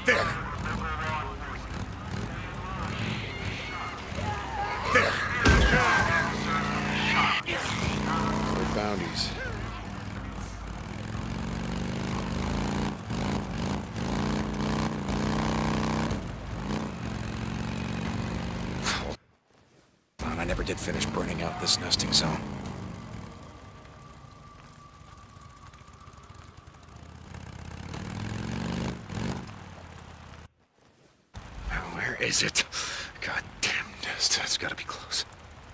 There. There. No bounties. I never did finish burning out this nesting zone. Where is it? God damn nest. It's gotta be close.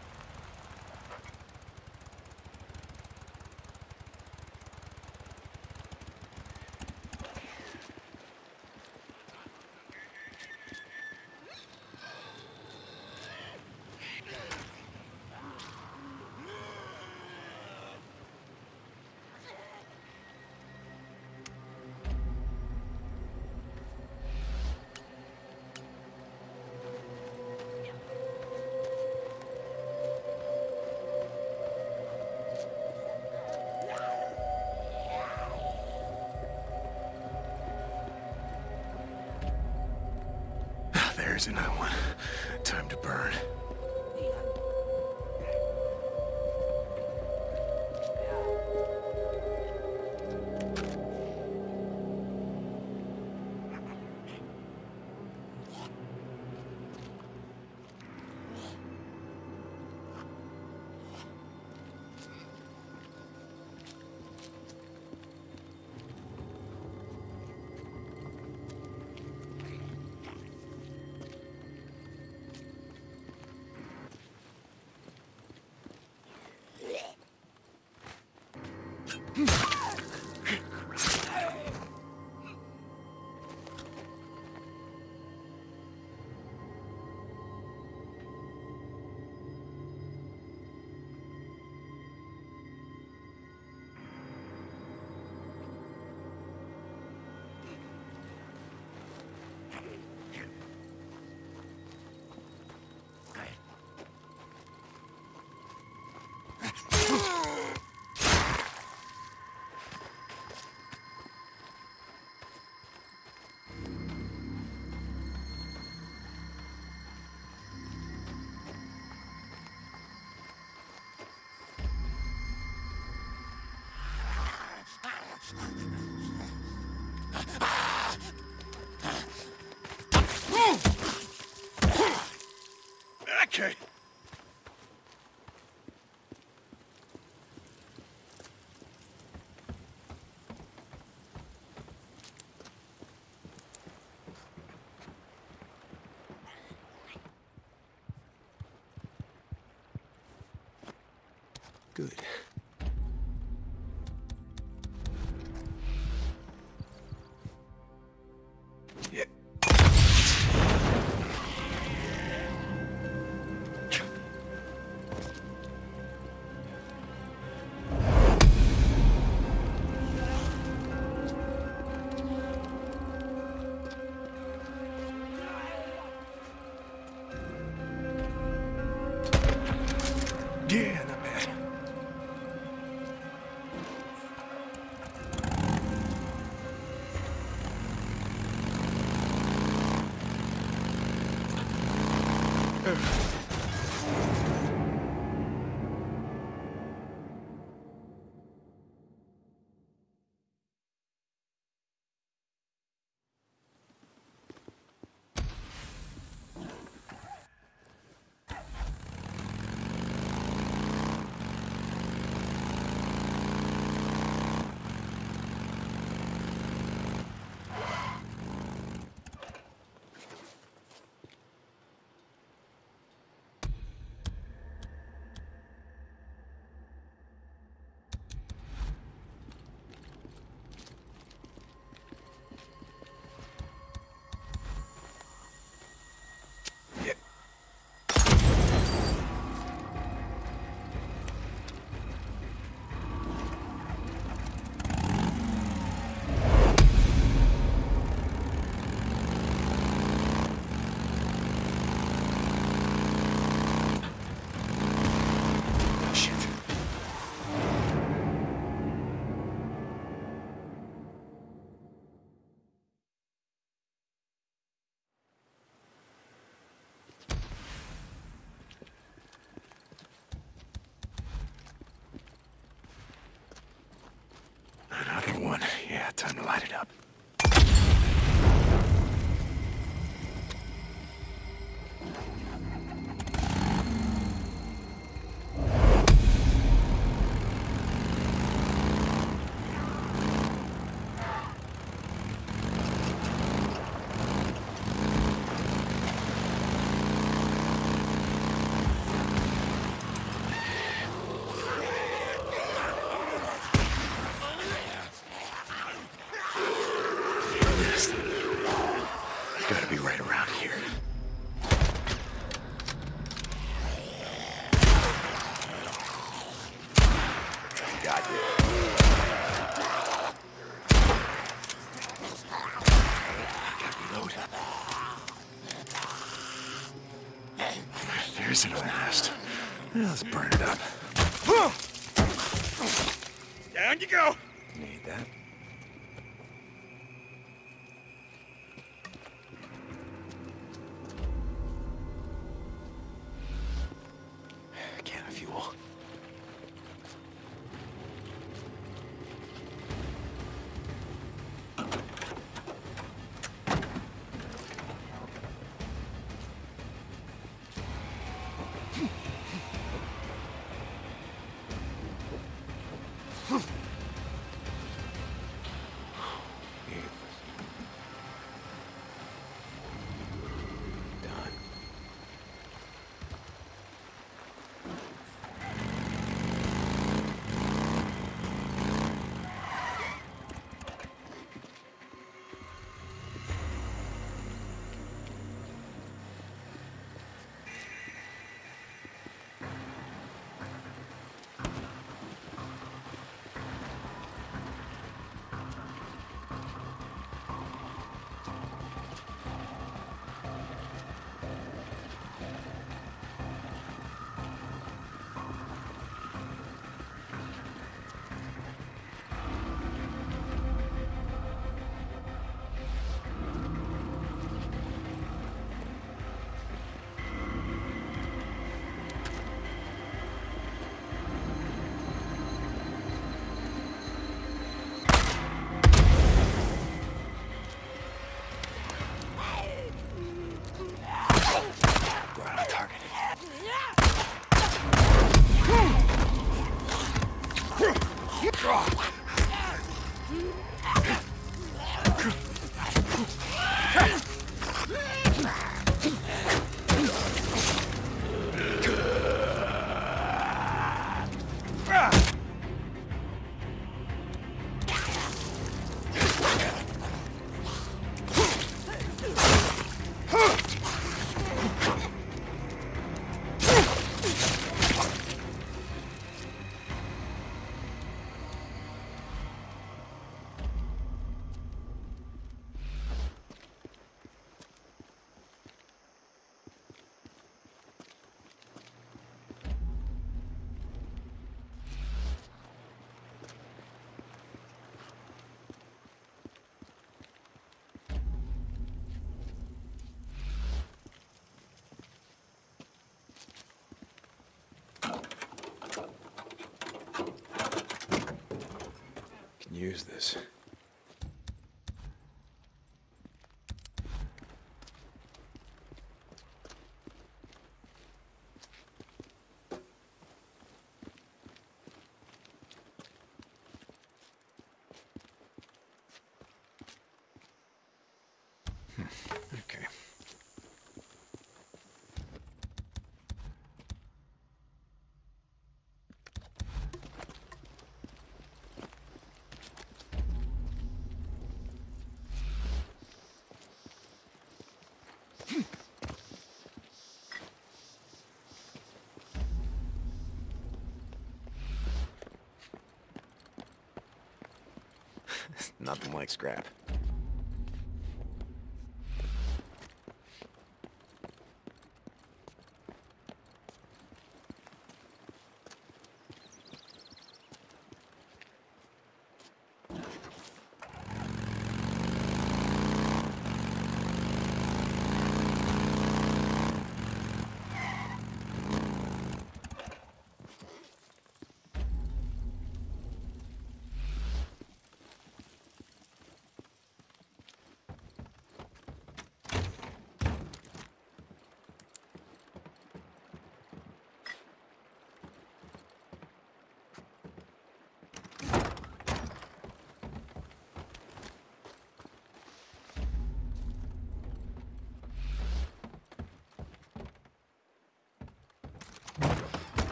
There's another one. Time to burn. Okay. Good. Yeah. Yeah, not bad. Time to light it up. Gotta be right around here. Got you. Gotta reload. There's another nest. Let's burn it up. Down you go. Need that. Can of fuel. Use this. Okay. Nothing like scrap.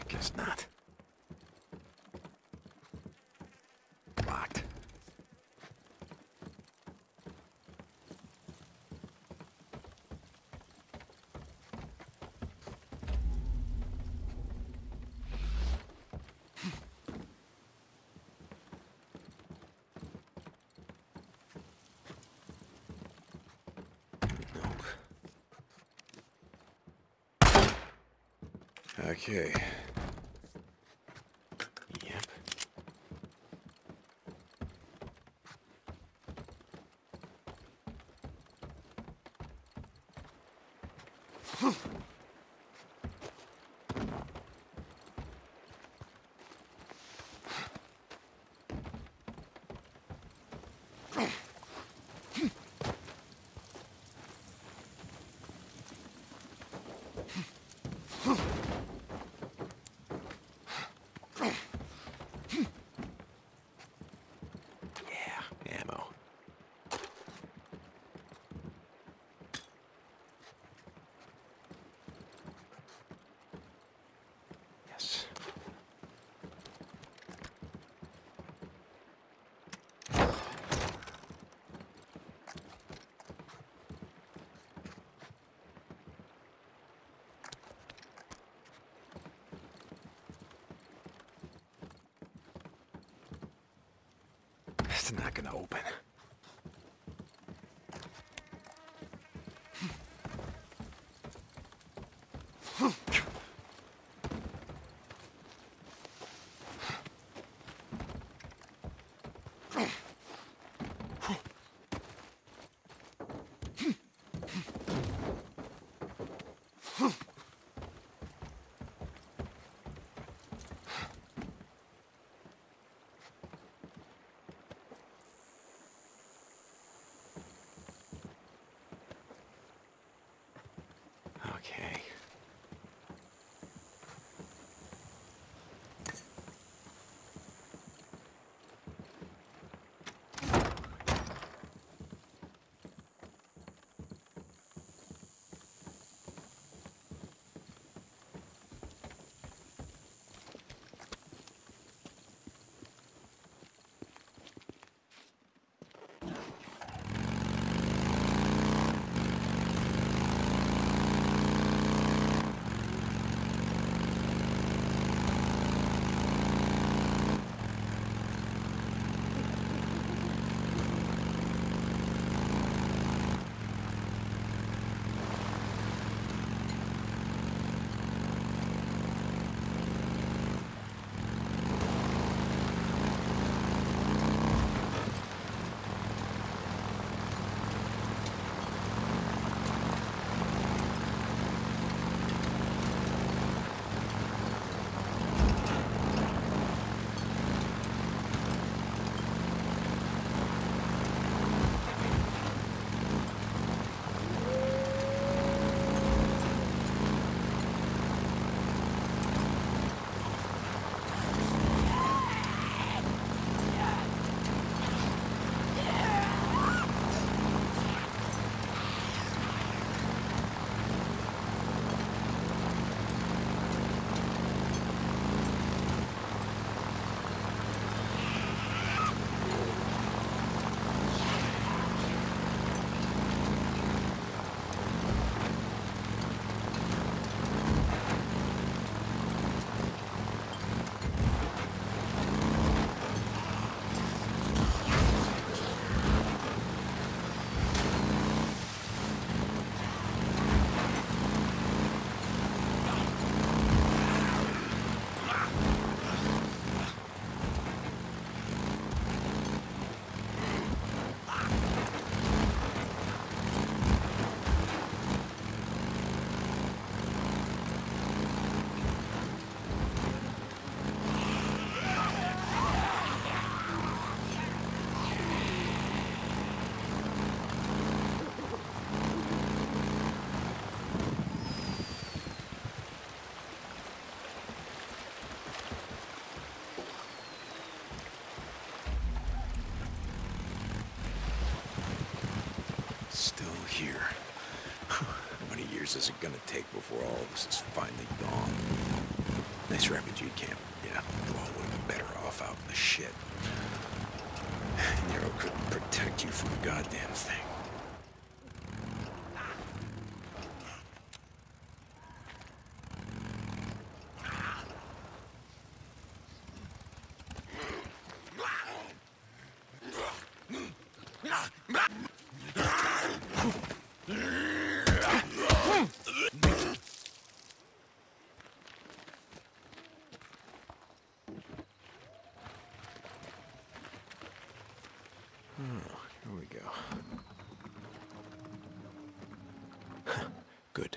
Guess not. Locked. Okay. Yep. Yeah, ammo. Yes. It's not gonna open. Okay. Here. How many years is it gonna take before all this is finally gone? Nice refugee camp. Yeah, you all would have been better off out in the shit. Nero couldn't protect you from a goddamn thing. Here we go. Good.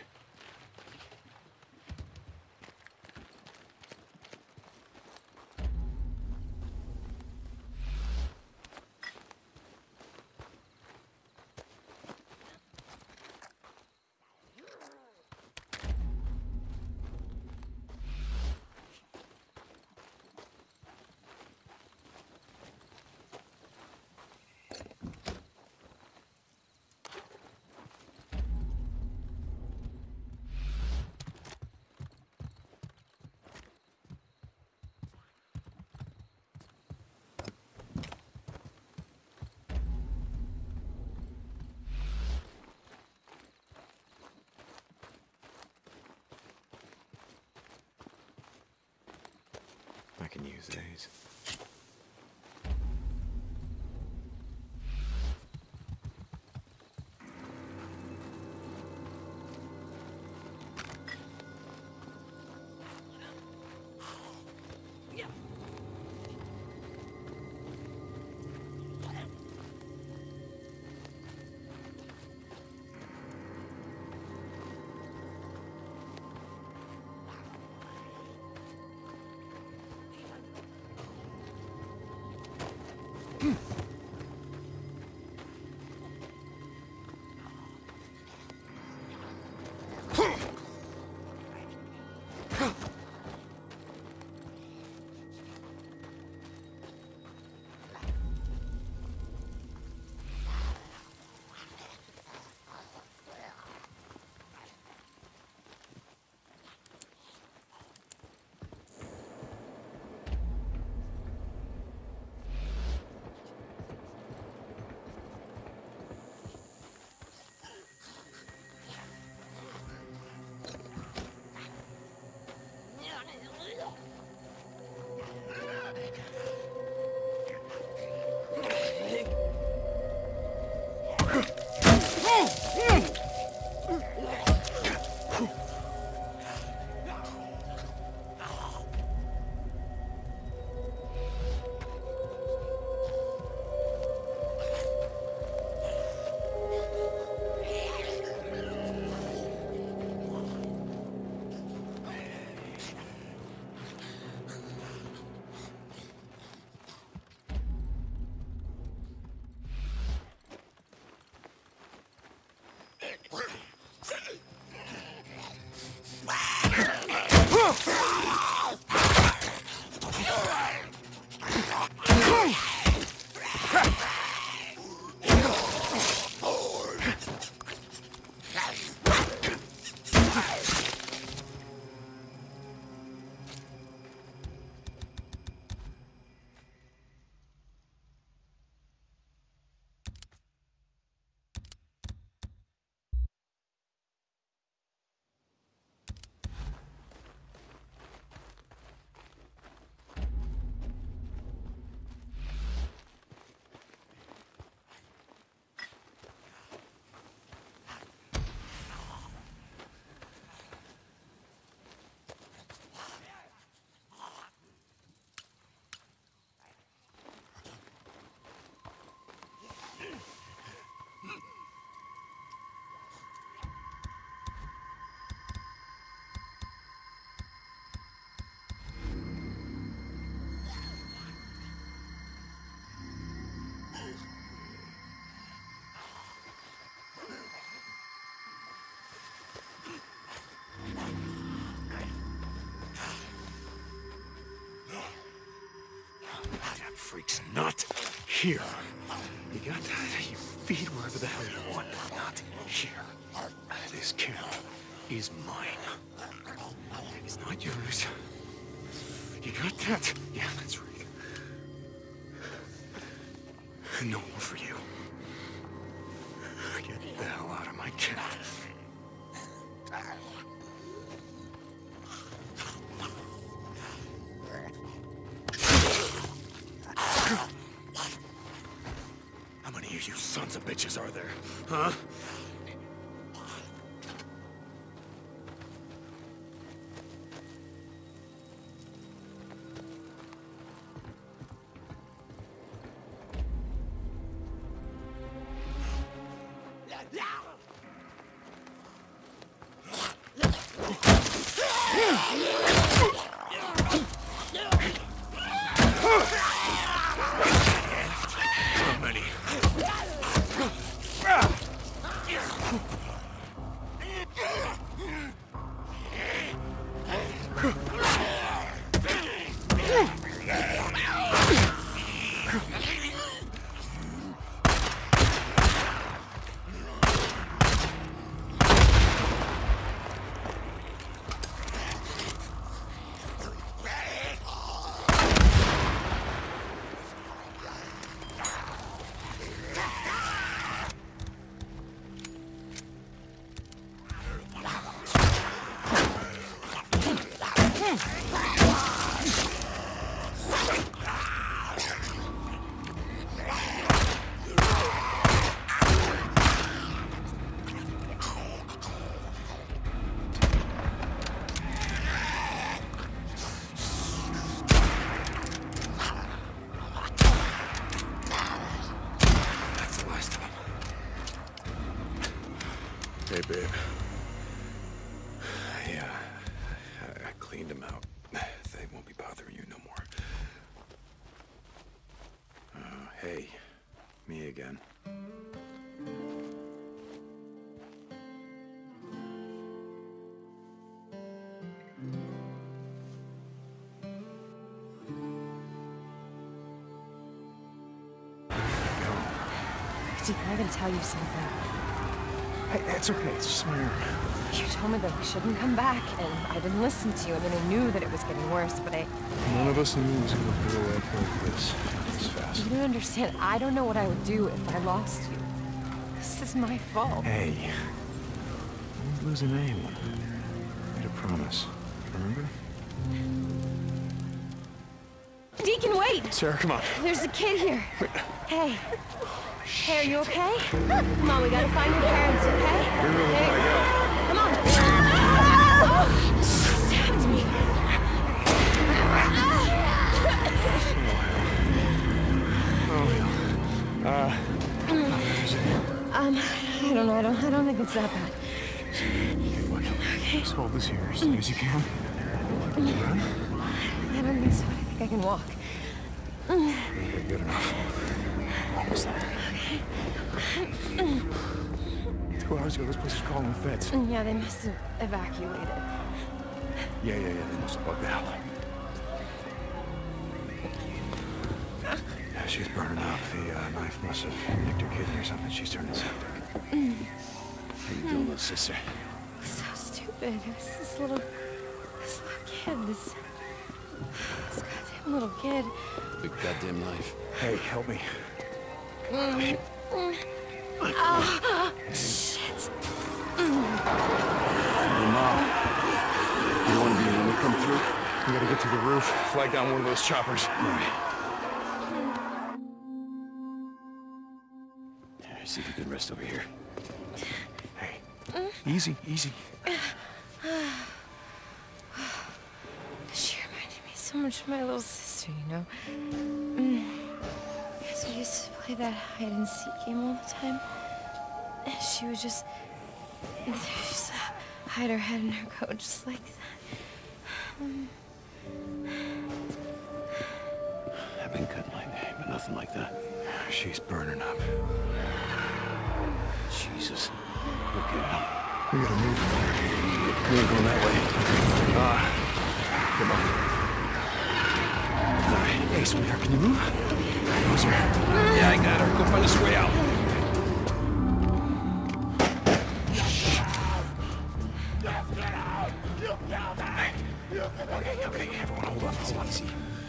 I can use these. Freak's not here. You got your feet wherever the hell you want, but not here. This camp is mine. It's not yours. You got that? Yeah, that's right. No more for you. Get the hell out of my tent. How many of you sons of bitches are there? Huh? Hey, babe. Yeah, I cleaned them out. They won't be bothering you no more. Hey, me again. Deacon, I gotta tell you something. Hey, it's okay. It's just my arm. You told me that we shouldn't come back, and I didn't listen to you. I mean, I knew that it was getting worse, but None of us knew it was gonna blow up like this fast. you don't understand. I don't know what I would do if I lost you. This is my fault. Hey, I won't lose anyone. I made a promise. Remember? Deacon, wait! Sarah, come on. There's a kid here. Hey. Hey, are you okay? Come on, we gotta find your parents, okay? Hey, come on. Oh, she stabbed me. I don't know. I don't think it's that bad. Okay, just hold this here as long as you can. Can you run? I don't think so. I think I can walk. Okay, good enough. Almost there. 2 hours ago, this place was calling the feds. Yeah, they must have evacuated. Yeah, they must have bugged out. Yeah, she's burning up. The knife must have nicked her kidney or something. She's turning septic. How you doing, little sister? So stupid. It was this little kid. This goddamn little kid. Big goddamn knife. Hey, help me. Shit. Hey, Mom. You want to be when we come through? We gotta get to the roof, flag down one of those choppers. All right. See if you can rest over here. Hey, easy. She reminded me so much of my little sister, you know? Because we used to play that hide-and-seek game all the time. And she would just hide her head in her coat just like that. I've been cut my name, but nothing like that. She's burning up. Jesus. Okay. We gotta move. We ain't going that way. Come on. All right. Hey, sweetheart, can you move? Closer. Yeah, I got her. Go find us a way out. Okay, everyone hold on. Hold on, see.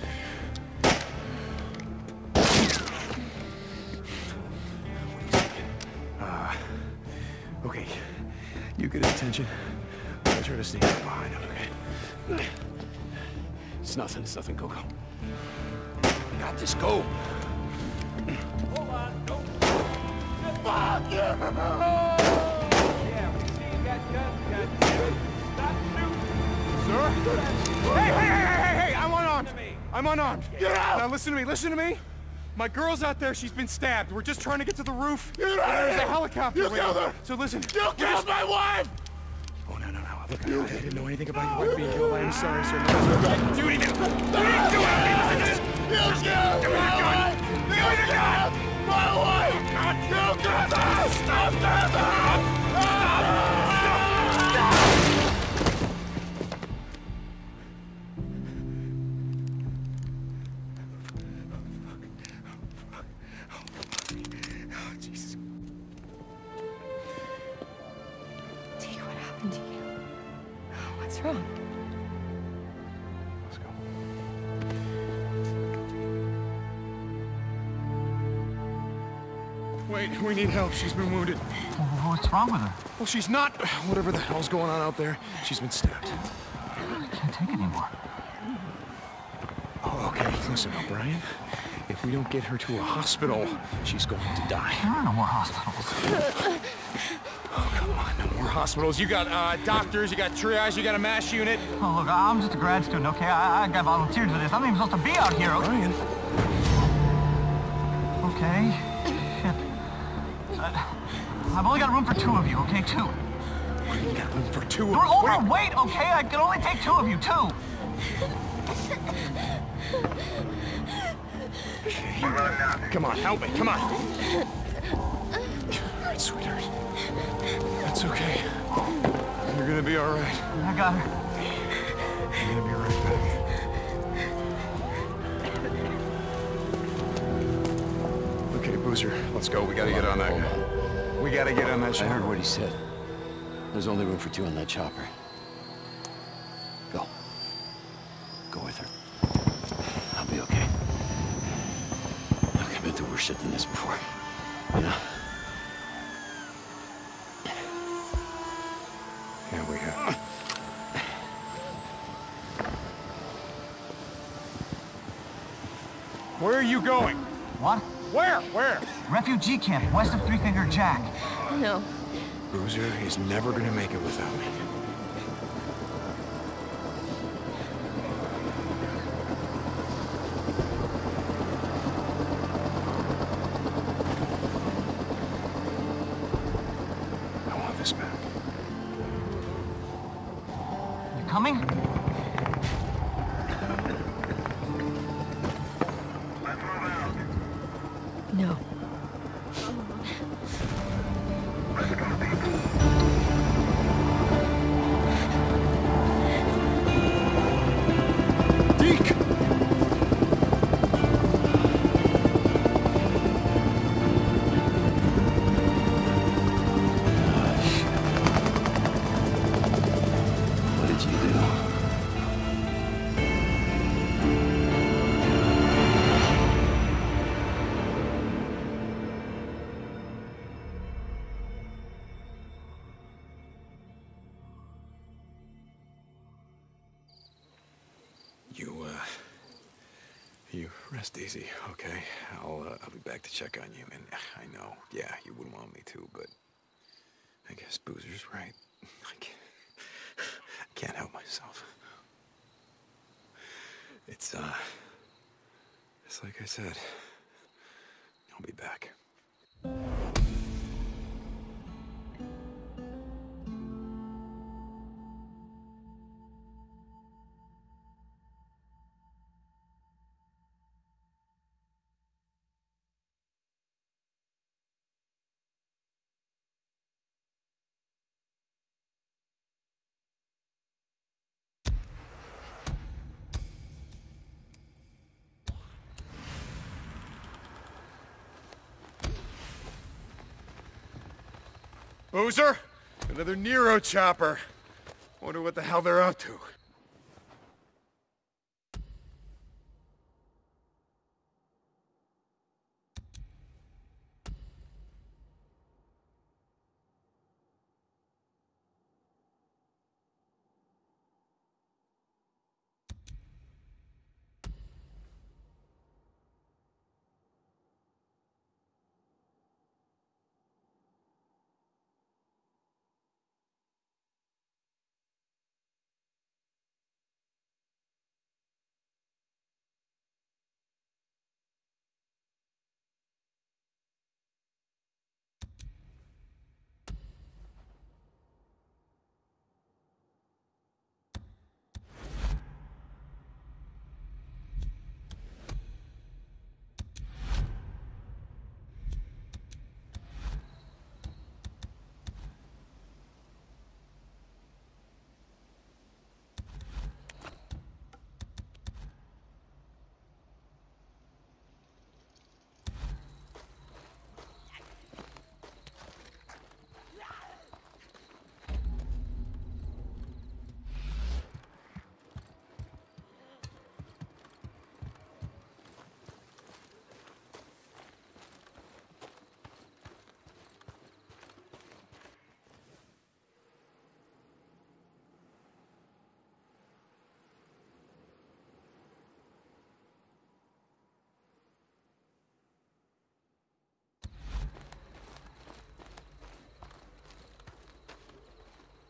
Okay. You get his attention. I'll try to sneak up behind him, okay? It's nothing, Coco. You got this, go! Hold on, go! Fuck you! Yeah, we see you got guns, goddammit. Stop shooting! Sir? Hey! I'm unarmed! Get out! Now listen to me! My girl's out there, she's been stabbed. We're just trying to get to the roof. Get out! There's a helicopter You waiting. killed her! So listen. You killed my wife! Oh, no. Look, I didn't know anything about your wife being killed. I'm sorry, sir. No, Do anything! You didn't do anything! You killed my wife! You killed my wife! You killed her! Stop that! Jesus. Deke, what happened to you? What's wrong? Let's go. Wait, we need help. She's been wounded. What's wrong with her? Well, she's not... Whatever the hell's going on out there, she's been stabbed. I can't take it anymore. Oh, okay, listen, O'Brien. If we don't get her to a hospital, she's going to die. There are no more hospitals. Oh, come on, no more Hospitals, you got doctors, you got triage, you got a mass unit. Oh, look, I'm just a grad student, okay? I got volunteered for this. I'm not even supposed to be out here, okay? O'Brien. Okay. Shit. I've only got room for 2 of you, okay? 2. You got room for 2 of You're us. overweight, okay? I can only take 2 of you, 2. Come on, help me, come on. All right, sweetheart. That's okay. You're gonna be all right. I got her. I'm gonna be right back. Okay, Boozer, let's go. We gotta get on that guy. We gotta get on that I ship. heard what he said. There's only room for 2 on that chopper. Go. Go with her. I'll be okay. Look, I've been through worse shit than this before. You know? Yeah, we have. Where are you going? What? Where? Refugee camp, west of Three Finger Jack. No. Boozer is never gonna make it without me. I want this back. You coming? No. Deke! What did you do? You rest easy, okay? I'll be back to check on you, and I know, yeah, you wouldn't want me to, but I guess Boozer's right. I can't help myself. It's like I said, I'll be back. Boozer? Another Nero chopper. Wonder what the hell they're up to.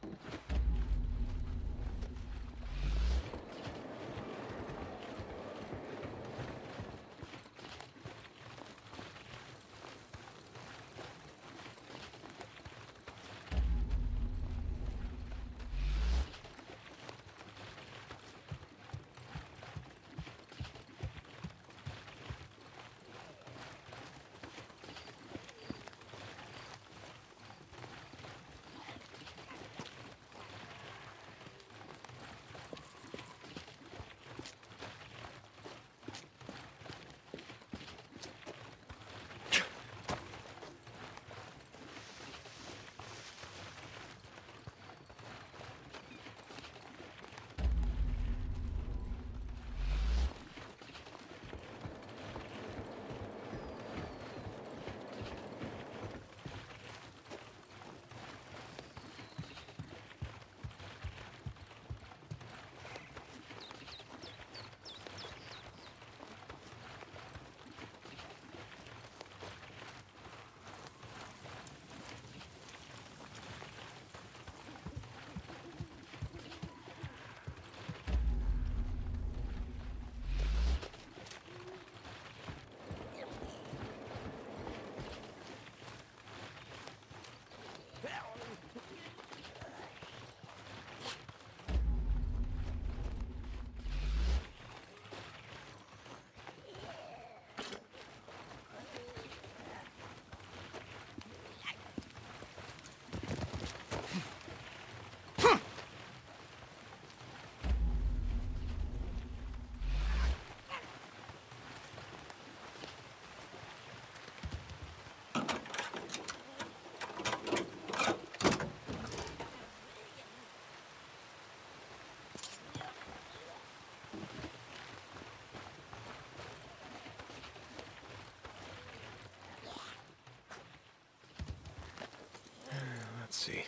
Let's see.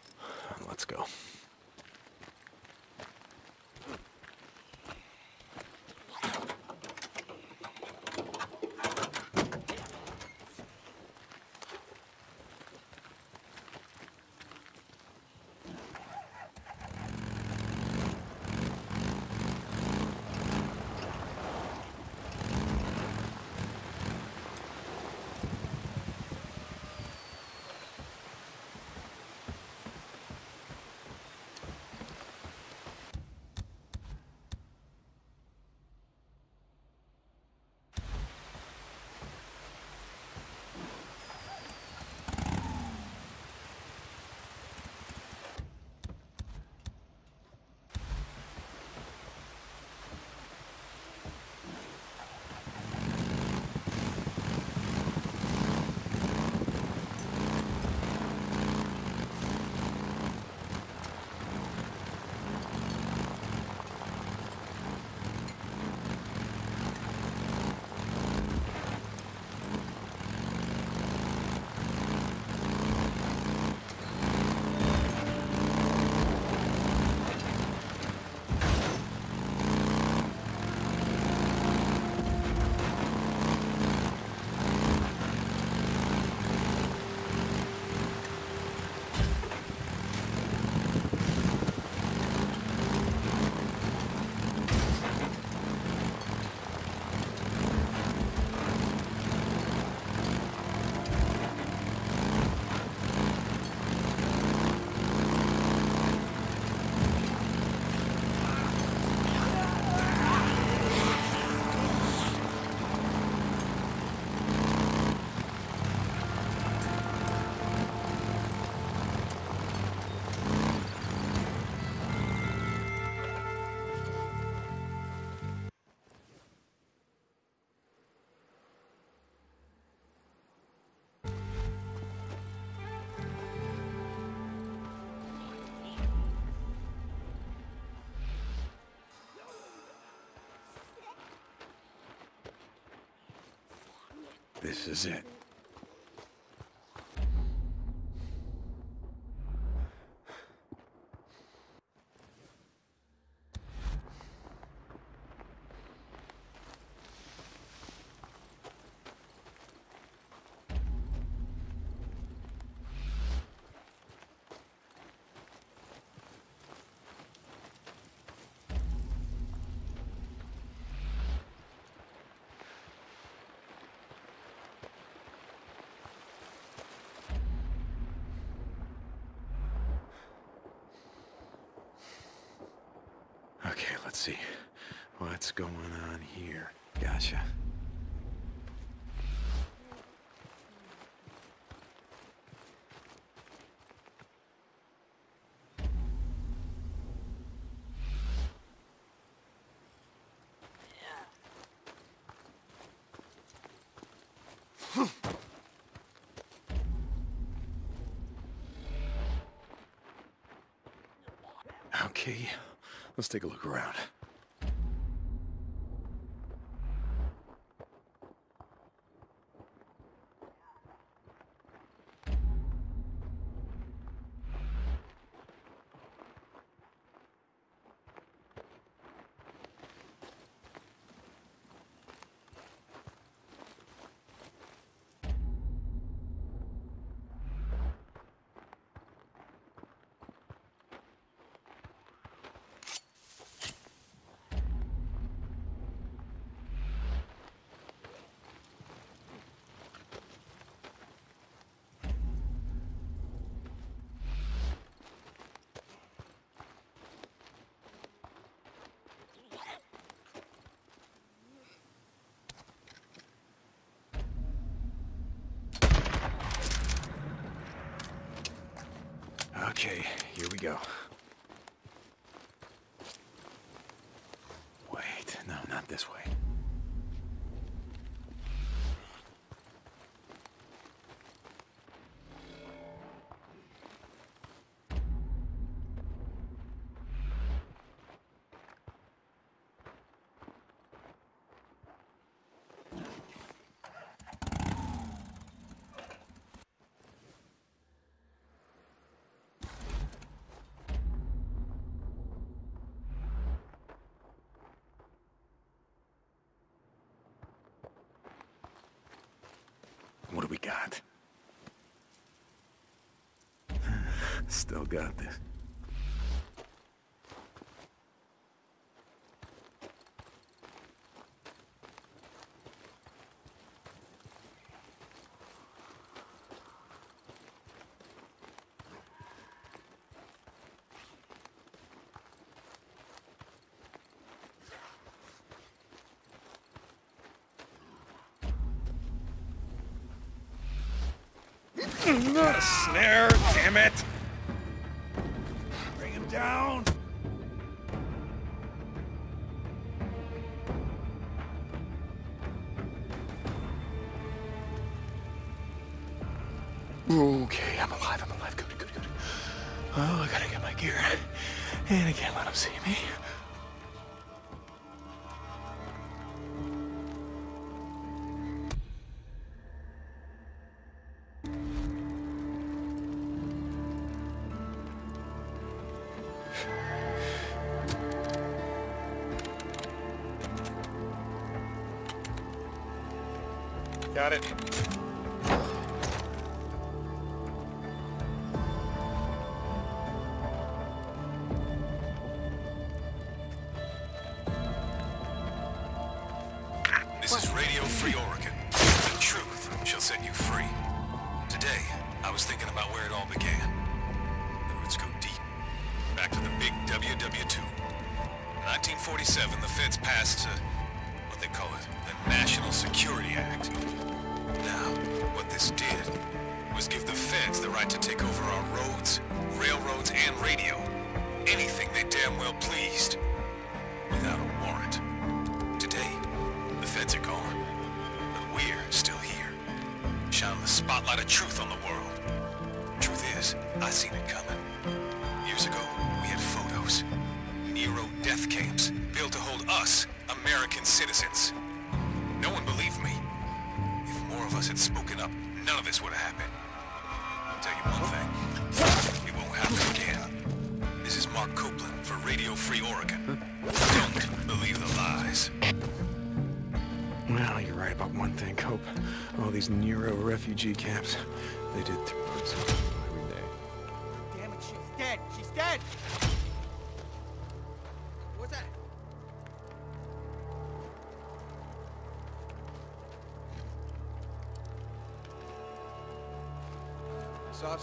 Let's go. This is it. let's see. What's going on here? Gotcha. Okay, let's take a look around. Okay, here we go. Wait, no, not this way. What do we got? Still got this. Not a snare, damn it! Bring him down! Okay, I'm alive, good, good, good. Oh, I gotta get my gear. And I can't let them see me. Got it. This is Radio Free Oregon. The truth shall set you free. Today, I was thinking about where it all began. The roots go deep. Back to the big WW2. In 1947, the feds passed what they call it, the National Security Act. Now, what this did was give the feds the right to take over our roads, railroads, and radio. Anything they damn well pleased. Without a warrant. Today, the feds are gone. But we're still here. Shining the spotlight of truth on the world. Truth is, I seen it coming. Years ago, we had photos. Nero death camps built to hold us, American citizens. No one believed me. If more of us had spoken up, none of this would have happened. I'll tell you one thing. It won't happen again. This is Mark Copeland for Radio Free Oregon. Don't believe the lies. Well, you're right about one thing, Cope. All these Nero refugee camps, they did throw us every day. Damn it, she's dead! She's dead! What's that? I saw something.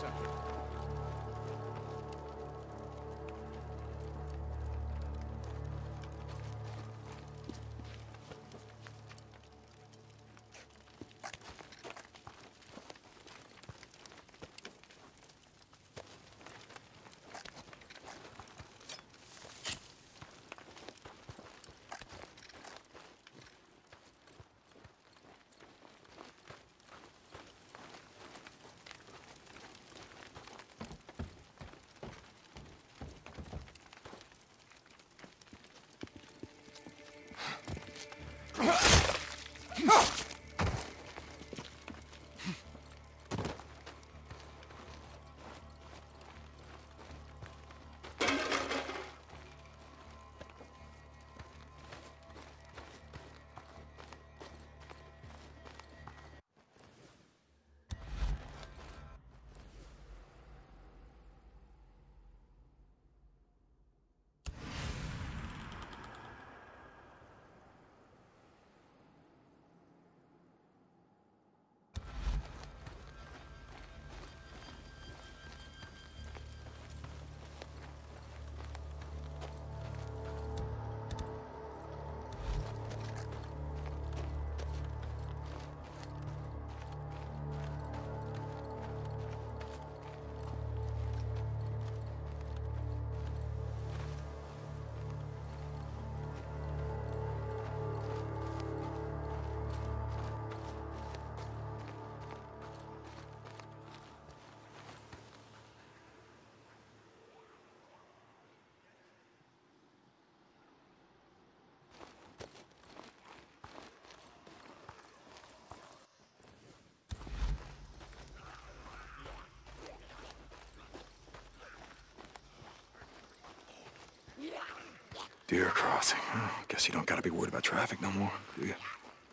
Deer crossing. Guess you don't gotta be worried about traffic no more, do you?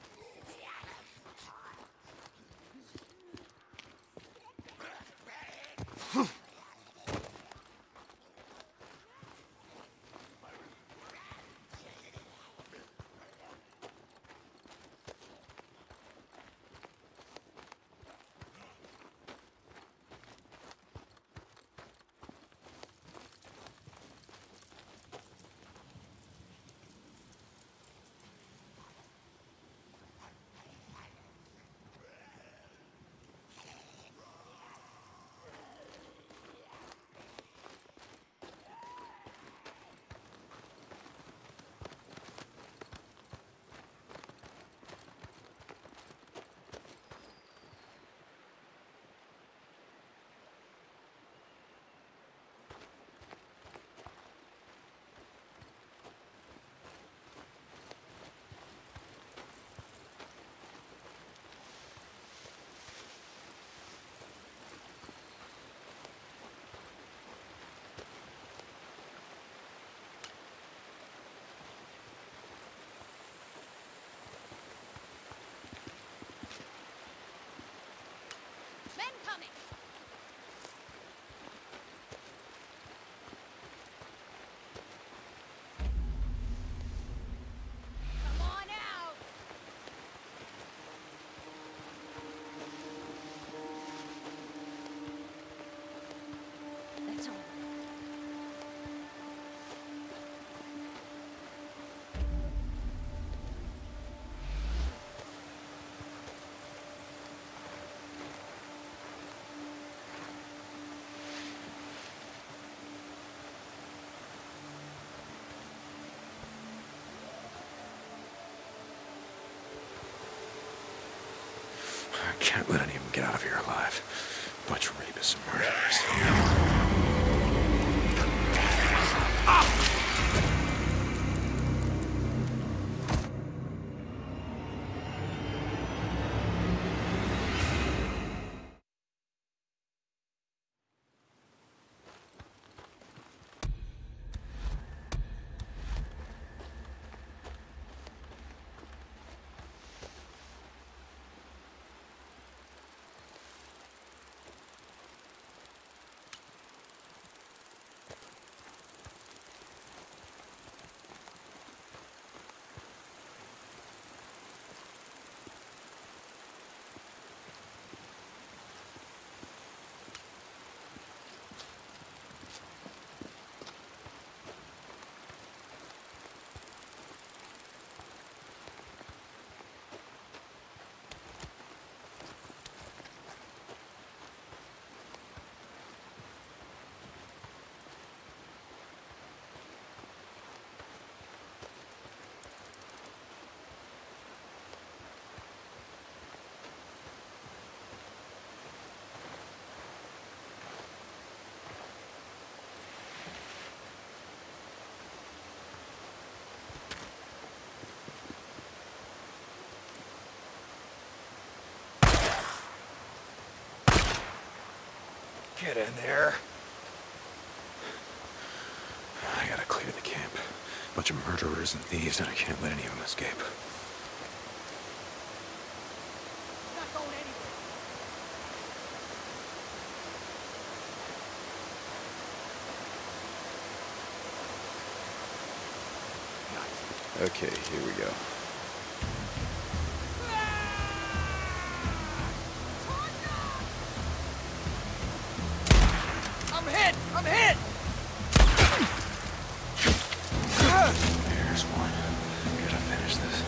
I can't let any of them get out of here alive. Bunch of rapists and murderers. Get in there. I gotta clear the camp. Bunch of murderers and thieves, and I can't let any of them escape. Not going anywhere. Okay, here we go. I'm hit! There's one. Gotta finish this.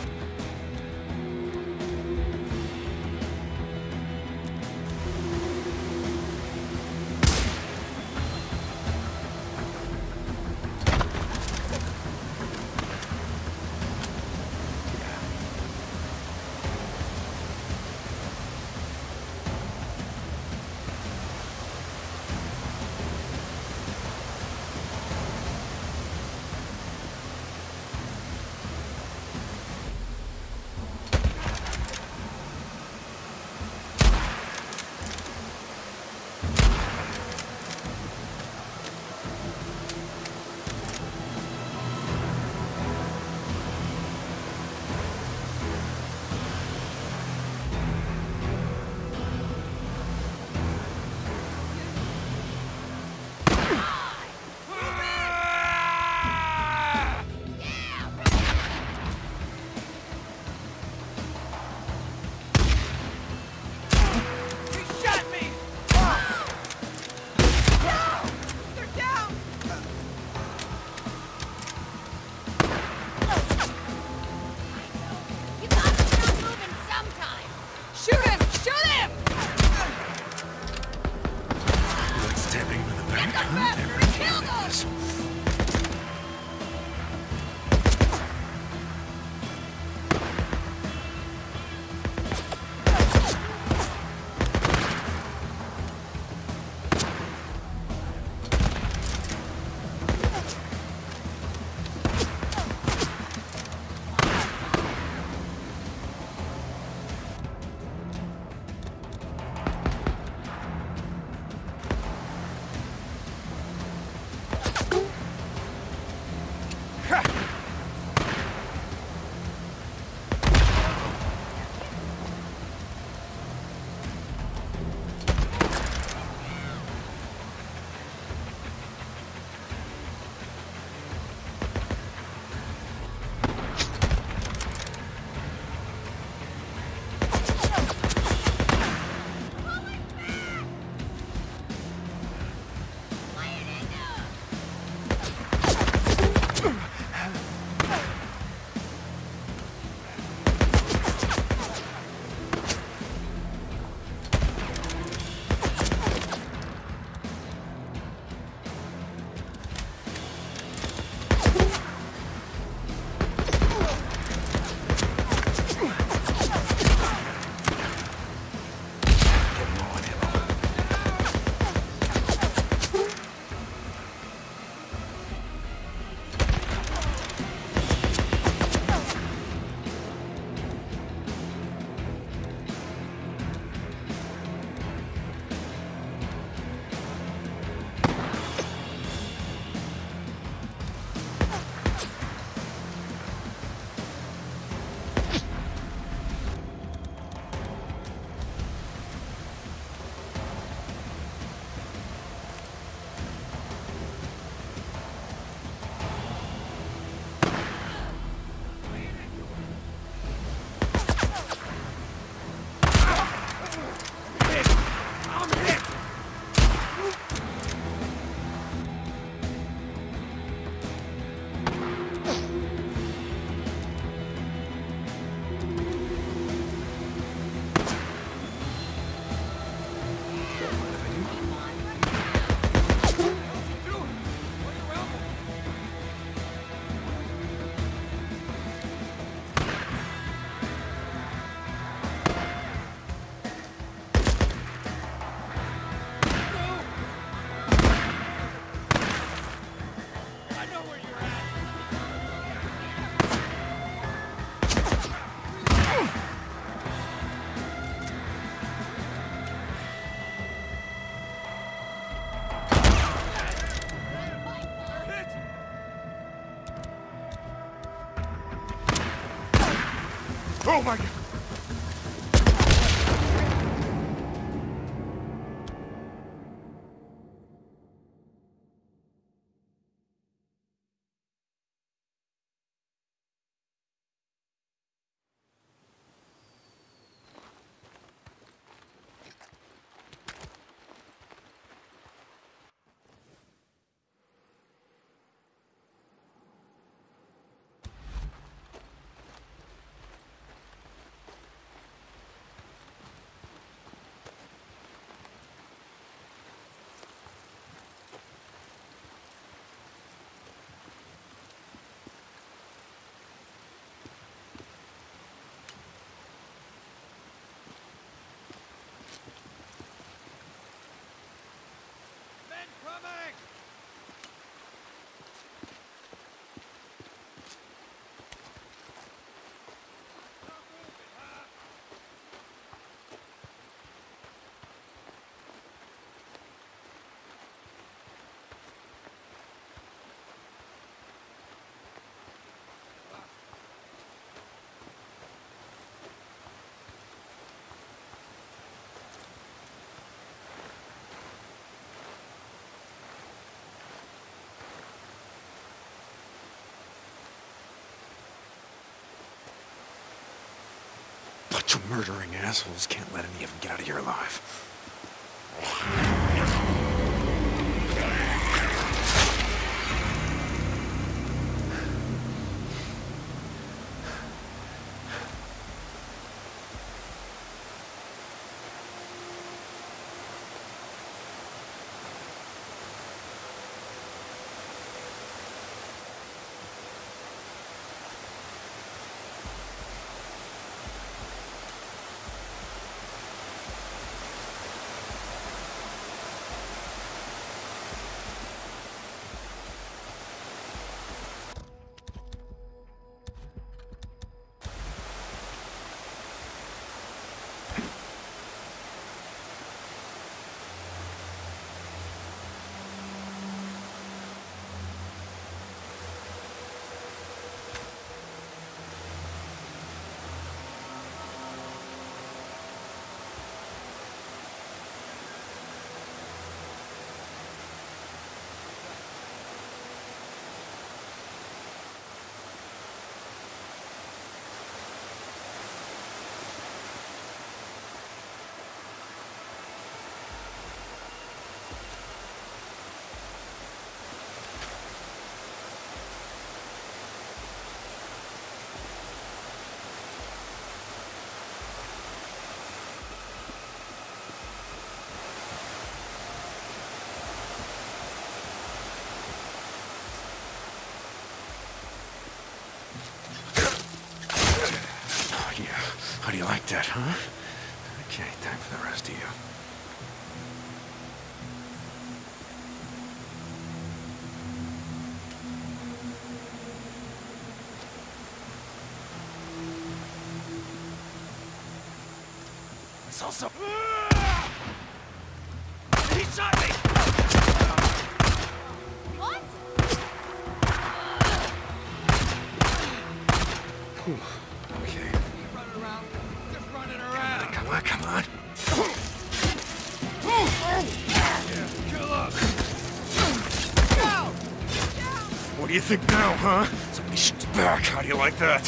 Oh my God! Bunch of murdering assholes. Can't let any of them get out of here alive. How do you like that, huh? Okay, time for the rest of you. It's also... He shot me! What? Okay. Running around. Just running around. Come on, come on. Yeah, kill up. What do you think now, huh? Somebody shoots back. How do you like that?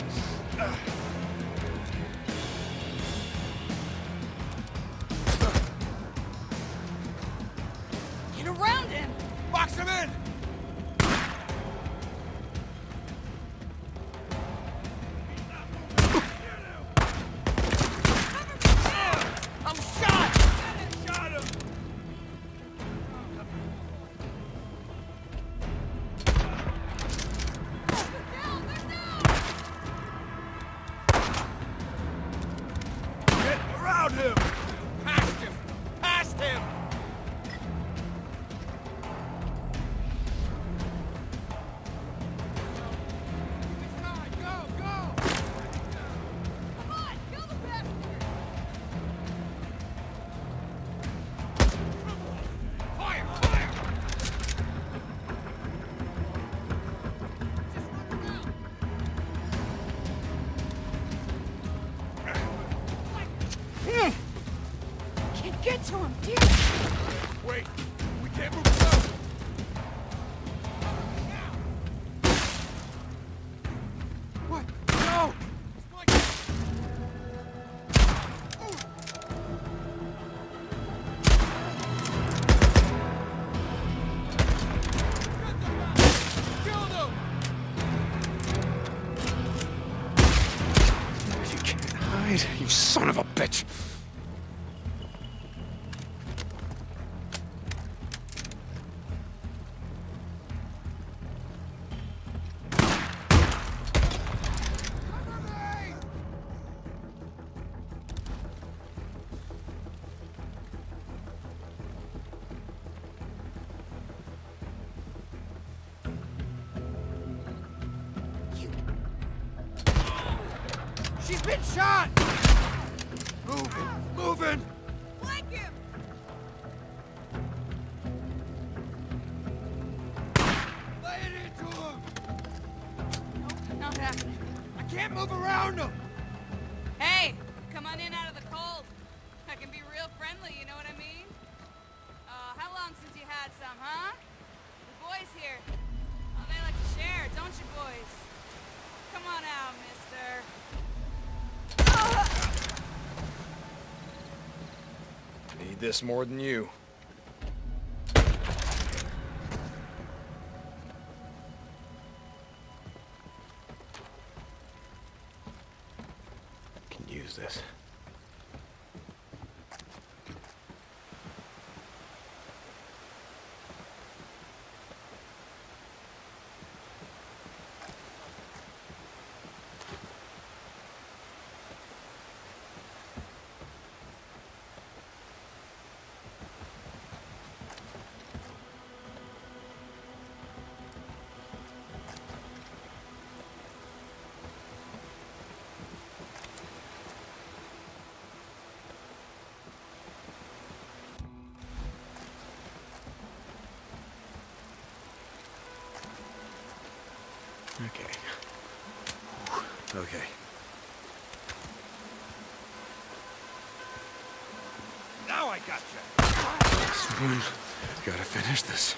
Get around him! Box him in! I'm shot! Shot him! You son of a bitch! She's been shot! Moving! Moving! Flank him! Lay it into him! Nope, not happening. I can't move around him! Hey, come on in out of the cold. I can be real friendly, you know what I mean? How long since you had some, huh? The boys here. Oh, they like to share, don't you boys? Come on out, mister. Need this more than you. Can use this. Okay. Okay. Now I gotcha! Someone gotta finish this.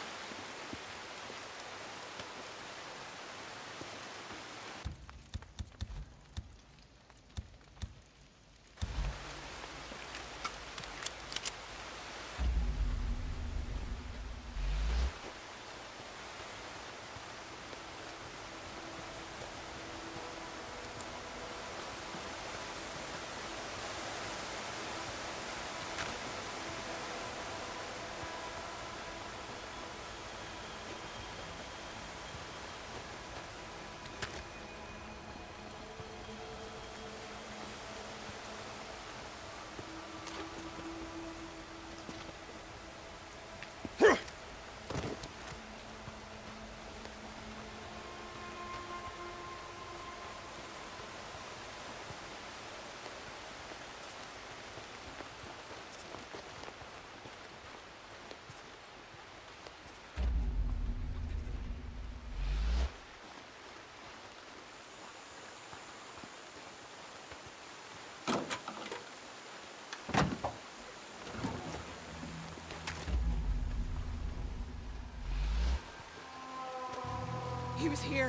He was here.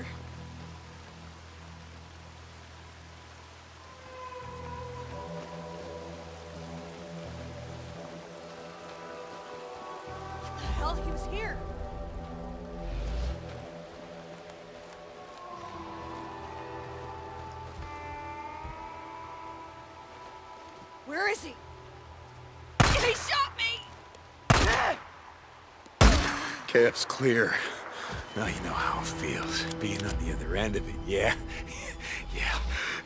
What the hell? He was here. Where is he? He shot me! Chaos clear. Now you know how it feels, being on the other end of it, yeah? Yeah.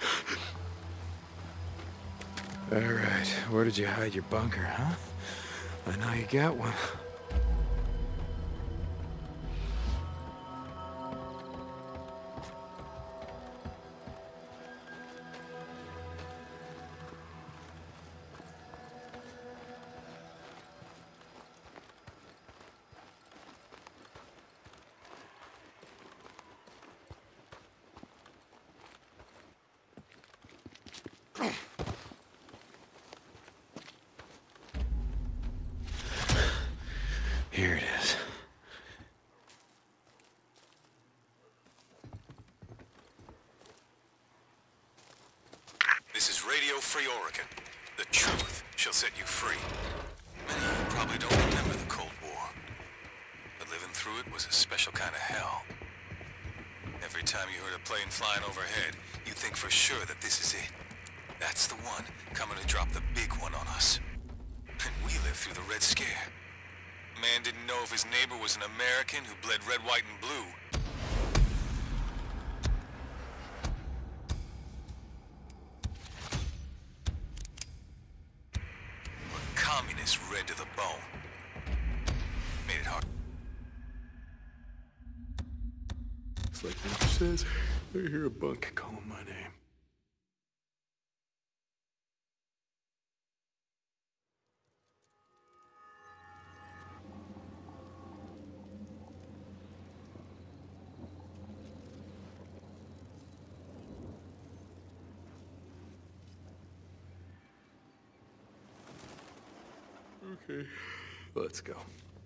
Alright, where did you hide your bunker, huh? I know you got one. Here it is. This is Radio Free Oregon. The truth shall set you free. Many of you probably don't remember the Cold War, but living through it was a special kind of hell. Every time you heard a plane flying overhead, you'd think for sure that this is it. That's the one coming to drop the big one on us. And we lived through the Red Scare. Man didn't know if his neighbor was an American who bled red, white, and blue. Or communists red to the bone. Made it hard. It's like Nero says, I hear a bunk calling my name. Okay, let's go.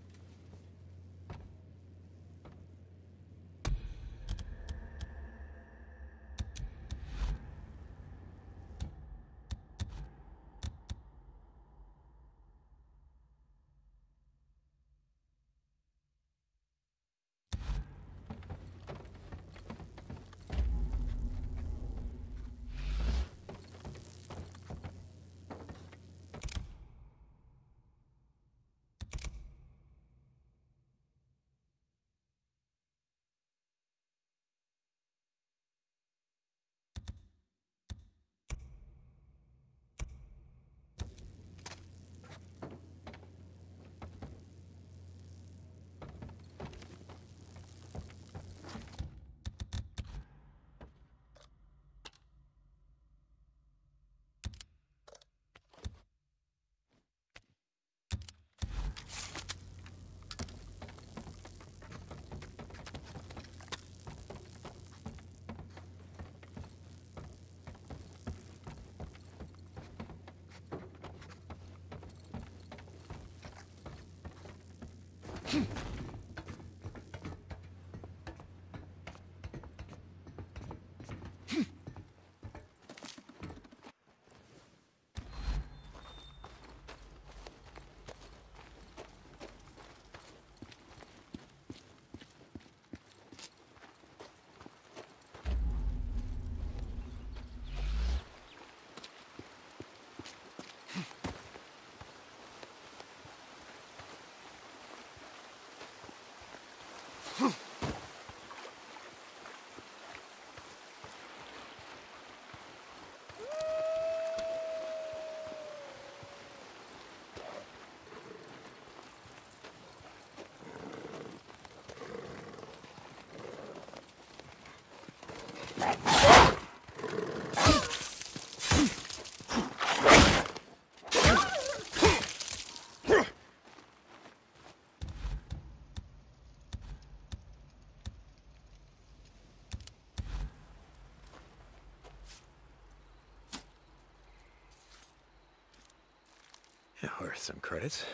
Yeah, worth some credits.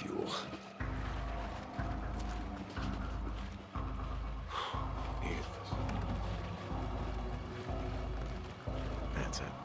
fuel. Needed this. That's it.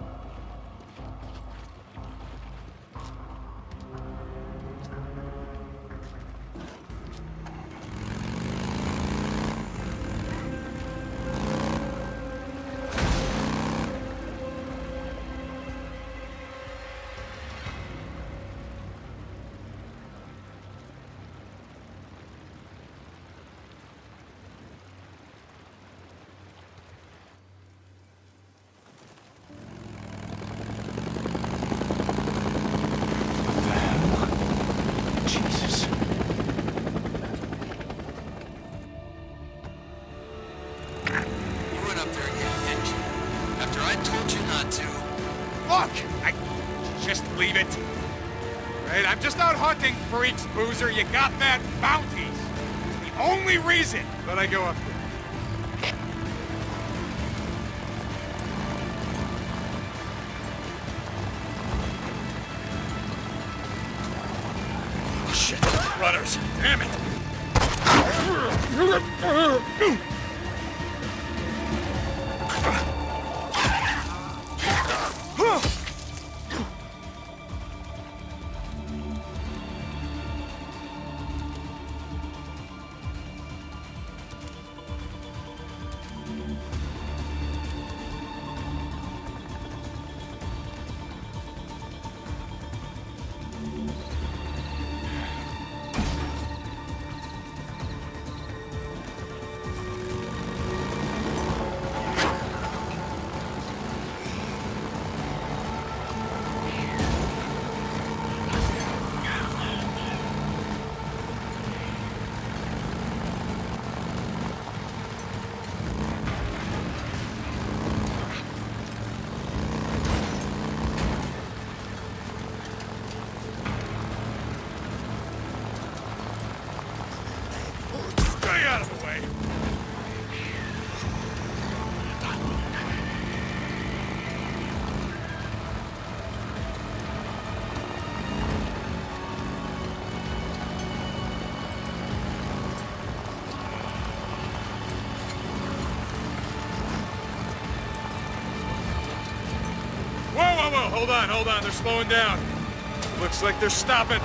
I'm just out hunting, freaks, Boozer. You got that? Bounties. It's the only reason that I go up there. Oh, shit. Runners. Damn it. Hold on, they're slowing down. Looks like they're stopping.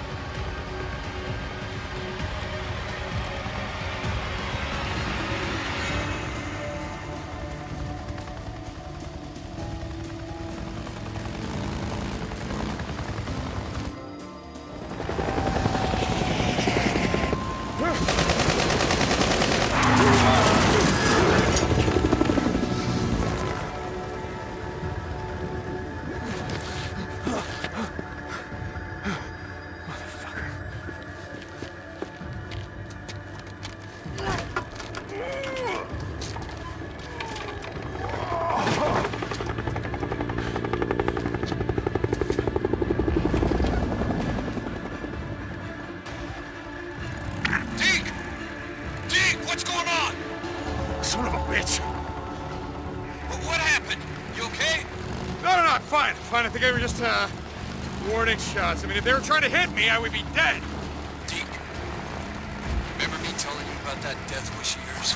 I think they were just, warning shots. I mean, if they were trying to hit me, I would be dead. Deke, remember me telling you about that death wish of yours?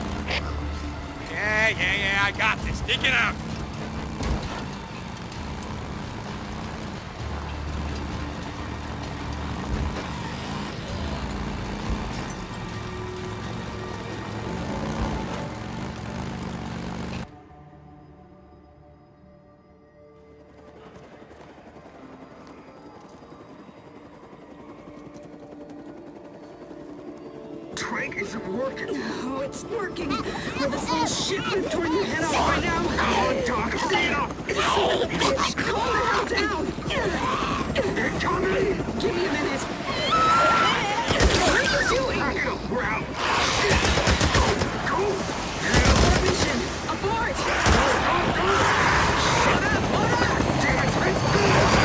Yeah, I got this. Deacon out. Isn't working. Oh, it's working. Will this little shit been torn your head off by now? Oh, Doc, stay up. Bitch, calm the hell down. They're coming. Give me a minute. What are you doing? I'm gonna growl. Go. Mission. Abort. Shut up. Hold on. Damn it.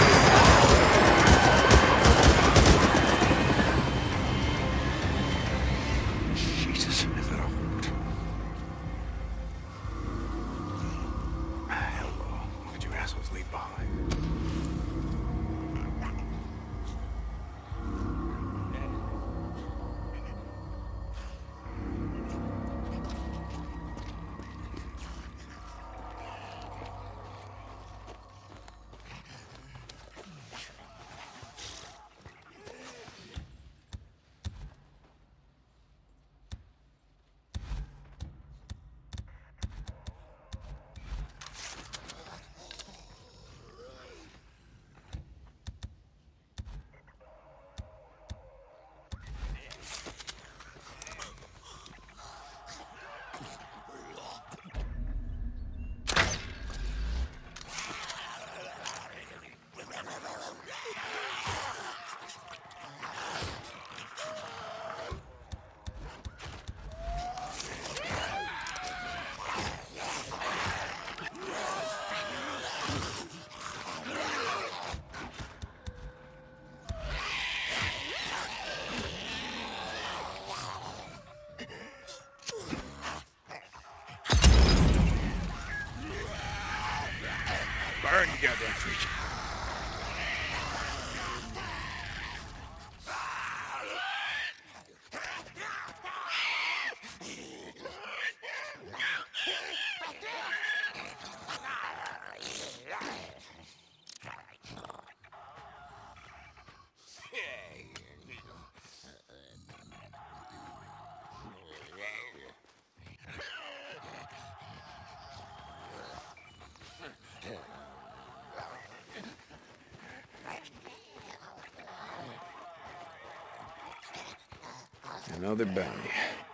Another bounty.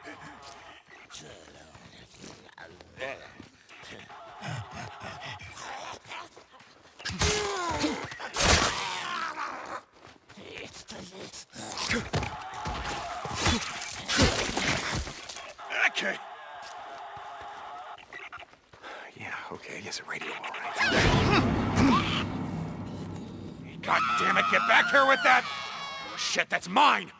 Okay. Yeah, okay, is a radio all right? God damn it, get back here with that! Oh, shit, that's mine!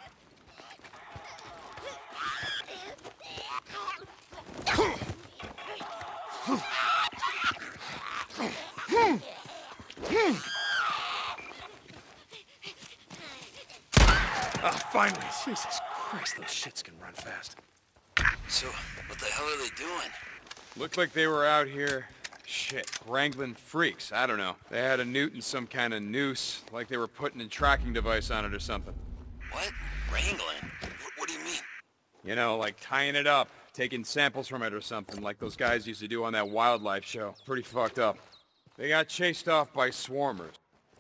Finally! Jesus Christ, those shits can run fast. So, what the hell are they doing? Looked like they were out here, shit, wrangling freaks. I don't know. They had a newt and some kind of noose, like they were putting a tracking device on it or something. What? Wrangling? What do you mean? You know, like tying it up, taking samples from it or something, like those guys used to do on that wildlife show. Pretty fucked up. They got chased off by swarmers.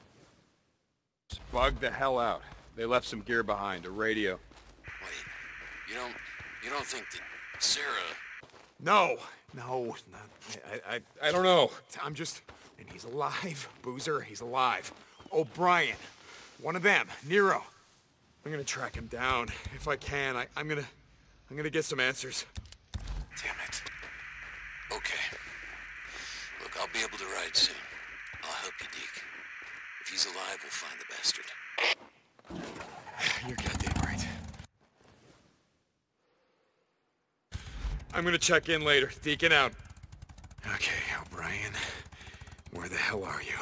Bugged the hell out. They left some gear behind, a radio. Wait, you don't think that Sarah... No, not, I don't know. I'm just, and he's alive, Boozer, he's alive. O'Brien, one of them, Nero. I'm gonna track him down if I can. I'm gonna get some answers. Damn it. Okay. Look, I'll be able to ride soon. I'll help you, Deke. If he's alive, we'll find the bastard. You're goddamn right. I'm gonna check in later. Deacon out. Okay, O'Brien, where the hell are you?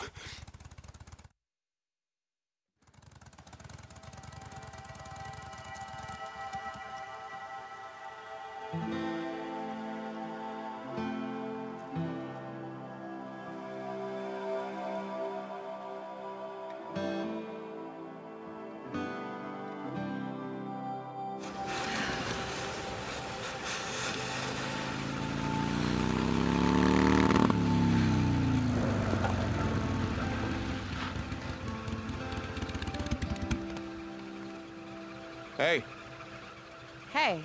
Hey. Hey.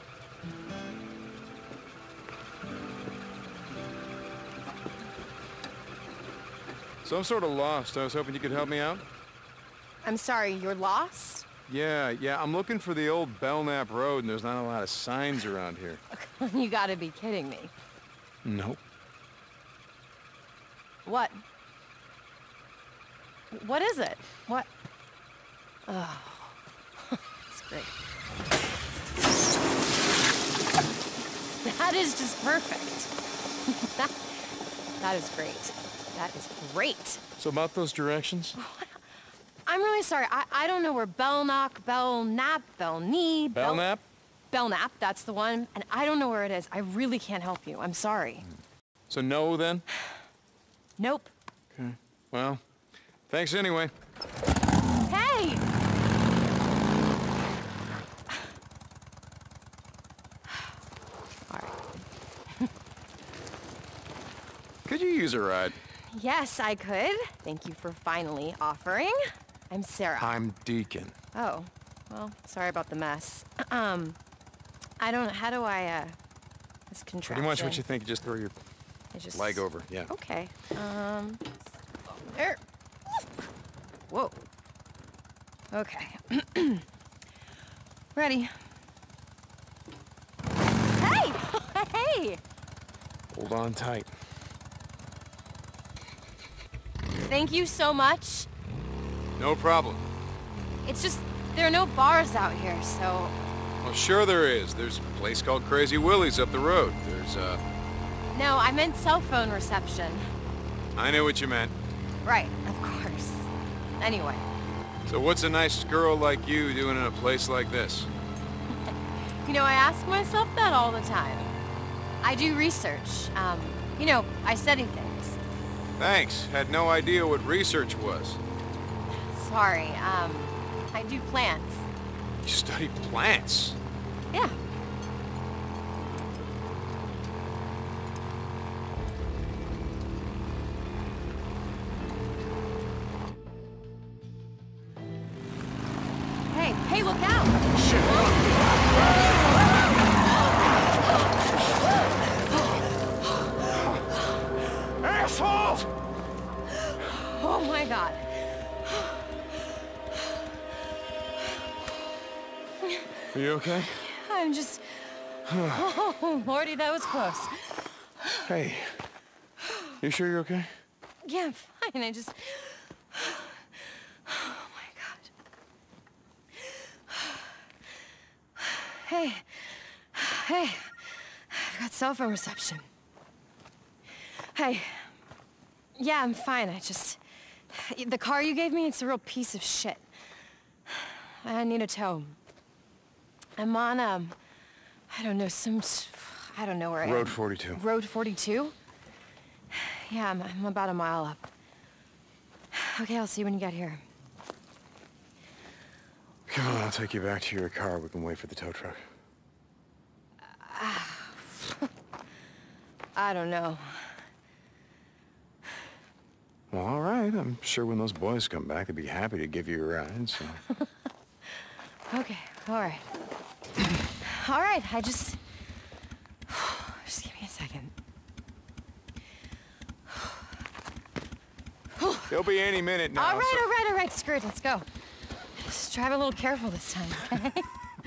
So I'm sort of lost. I was hoping you could help me out. I'm sorry, you're lost? Yeah, I'm looking for the old Belknap Road, and there's not a lot of signs around here. You gotta be kidding me. Nope. What? What is it? What? Oh. That's great. That is just perfect. That is great. That is great. So about those directions? I'm really sorry. I don't know where Belknap, Belknap, that's the one. And I don't know where it is. I really can't help you. I'm sorry. So no, then? Nope. Okay. Well, thanks anyway. Hey! All right. Could you use a ride? Yes, I could. Thank you for finally offering. I'm Sarah. I'm Deacon. Oh, well, sorry about the mess. I don't know, how do I, this contraption? Pretty much what you think, just throw your leg over, yeah. Okay, there. Whoa. Okay. Ready. Hey! Hey! Hold on tight. Thank you so much. No problem. It's just, there are no bars out here, so... Well, sure there is. There's a place called Crazy Willie's up the road. There's, No, I meant cell phone reception. I knew what you meant. Right, of course. Anyway. So what's a nice girl like you doing in a place like this? You know, I ask myself that all the time. I do research. You know, I study things. Thanks. Had no idea what research was. Sorry, I do plants. You study plants? Yeah. Hey, look out! Shit! Are you okay? I'm just... Oh, Lordy, that was close. Hey, you sure you're okay? Yeah, I'm fine. I just... Oh, my God. Hey. Hey. I've got cell phone reception. Hey. Yeah, I'm fine. I just... The car you gave me, it's a real piece of shit. I need a tow. I'm on, I don't know, I don't know where I am. Road 42. Road 42? Yeah, I'm about a mile up. Okay, I'll see you when you get here. Come on, I'll take you back to your car. We can wait for the tow truck. I don't know. Well, all right. I'm sure when those boys come back, they'd be happy to give you a ride, so... Okay, all right. All right, I just give me a second. He'll be any minute now. All right, screw it, let's go. Just drive a little careful this time, okay?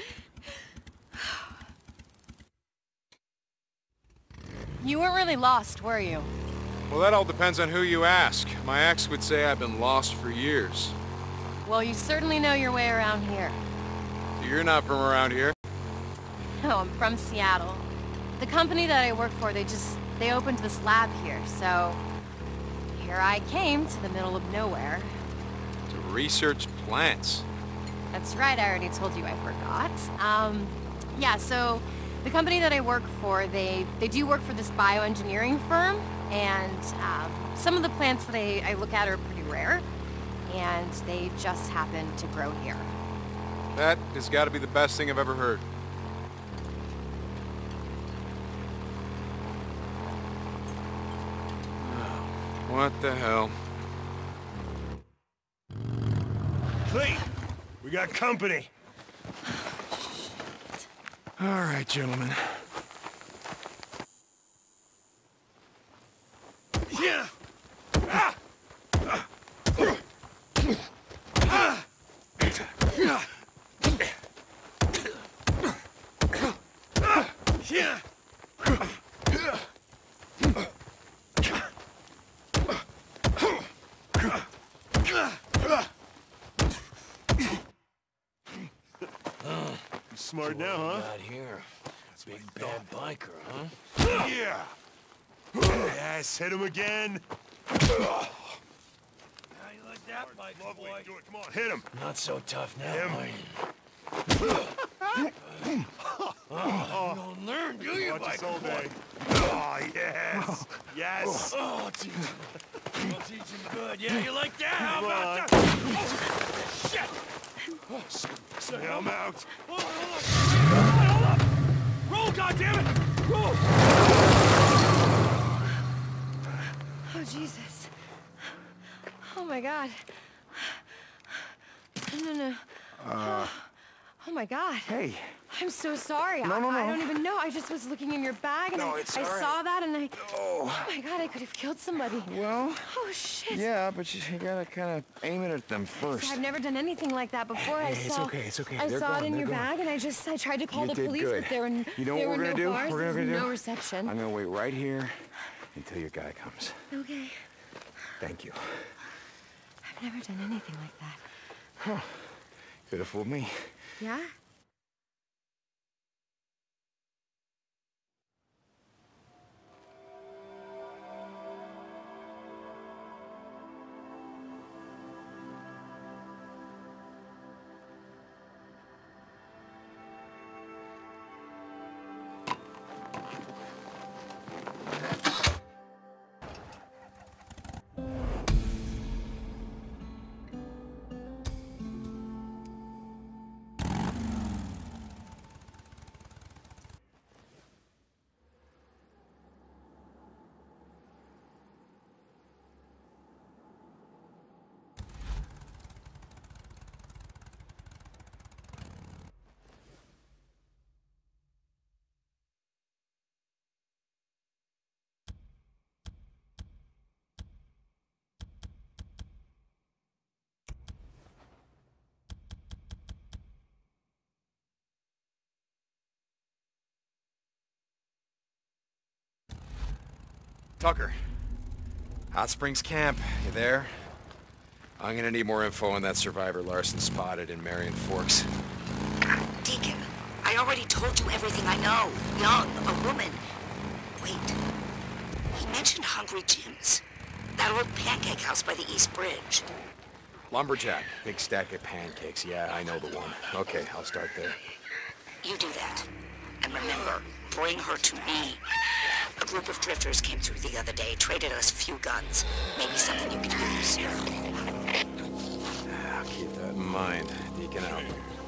You weren't really lost, were you? Well, that all depends on who you ask. My ex would say I've been lost for years. Well, you certainly know your way around here. You're not from around here. No, I'm from Seattle. The company that I work for, they opened this lab here, so here I came to the middle of nowhere. To research plants. That's right, I already told you I forgot. Yeah, so the company that I work for, they do work for this bioengineering firm, and some of the plants that I look at are pretty rare, and they just happen to grow here. That has got to be the best thing I've ever heard. What the hell? Clete, we got company. All right, gentlemen. Yeah. Yeah. Smart now, huh? Not here. Big bad biker, huh? Yeah. Yes, hit him again. How you like that, bike Lovely. boy? Do it. Come on, hit him. Not so tough now, Him. are you? You don't learn, do you, Watch us biker all boy? day. Oh, yes. Yes. Oh, teach him. I'll teach him good. Yeah, you like that? How Come about on. that? Oh, shit! Yeah, I'm out. Hold on. Roll, goddammit! Roll! Oh, Jesus. Oh, my God. No. Oh, my God. Hey. I'm so sorry. No. I don't even know. I just was looking in your bag, and No, I it's all right. saw that, and Oh. Oh, my God, I could have killed somebody. Well, Oh, shit. yeah, but you gotta kind of aim it at them first. I've never done anything like that before. Hey, it's okay. I They're saw it gone, in they're your gone. bag, and I tried to call You the did police, good. but there were You know there what were we're no gonna do? cars, We're there was gonna do? no reception. I'm gonna wait right here until your guy comes. Okay. Thank you. I've never done anything like that. Huh. Could have fooled me. Yeah? Tucker. Hot Springs Camp, you there? I'm gonna need more info on that survivor Larson spotted in Marion Forks. Deacon, I already told you everything I know. Young, a woman. Wait. He mentioned Hungry Jim's. That old pancake house by the East Bridge. Lumberjack. Big stack of pancakes. Yeah, I know the one. Okay, I'll start there. You do that. And remember, bring her to me. A group of drifters came through the other day, traded us a few guns. Maybe something you could use. I'll keep that in mind. Deacon out.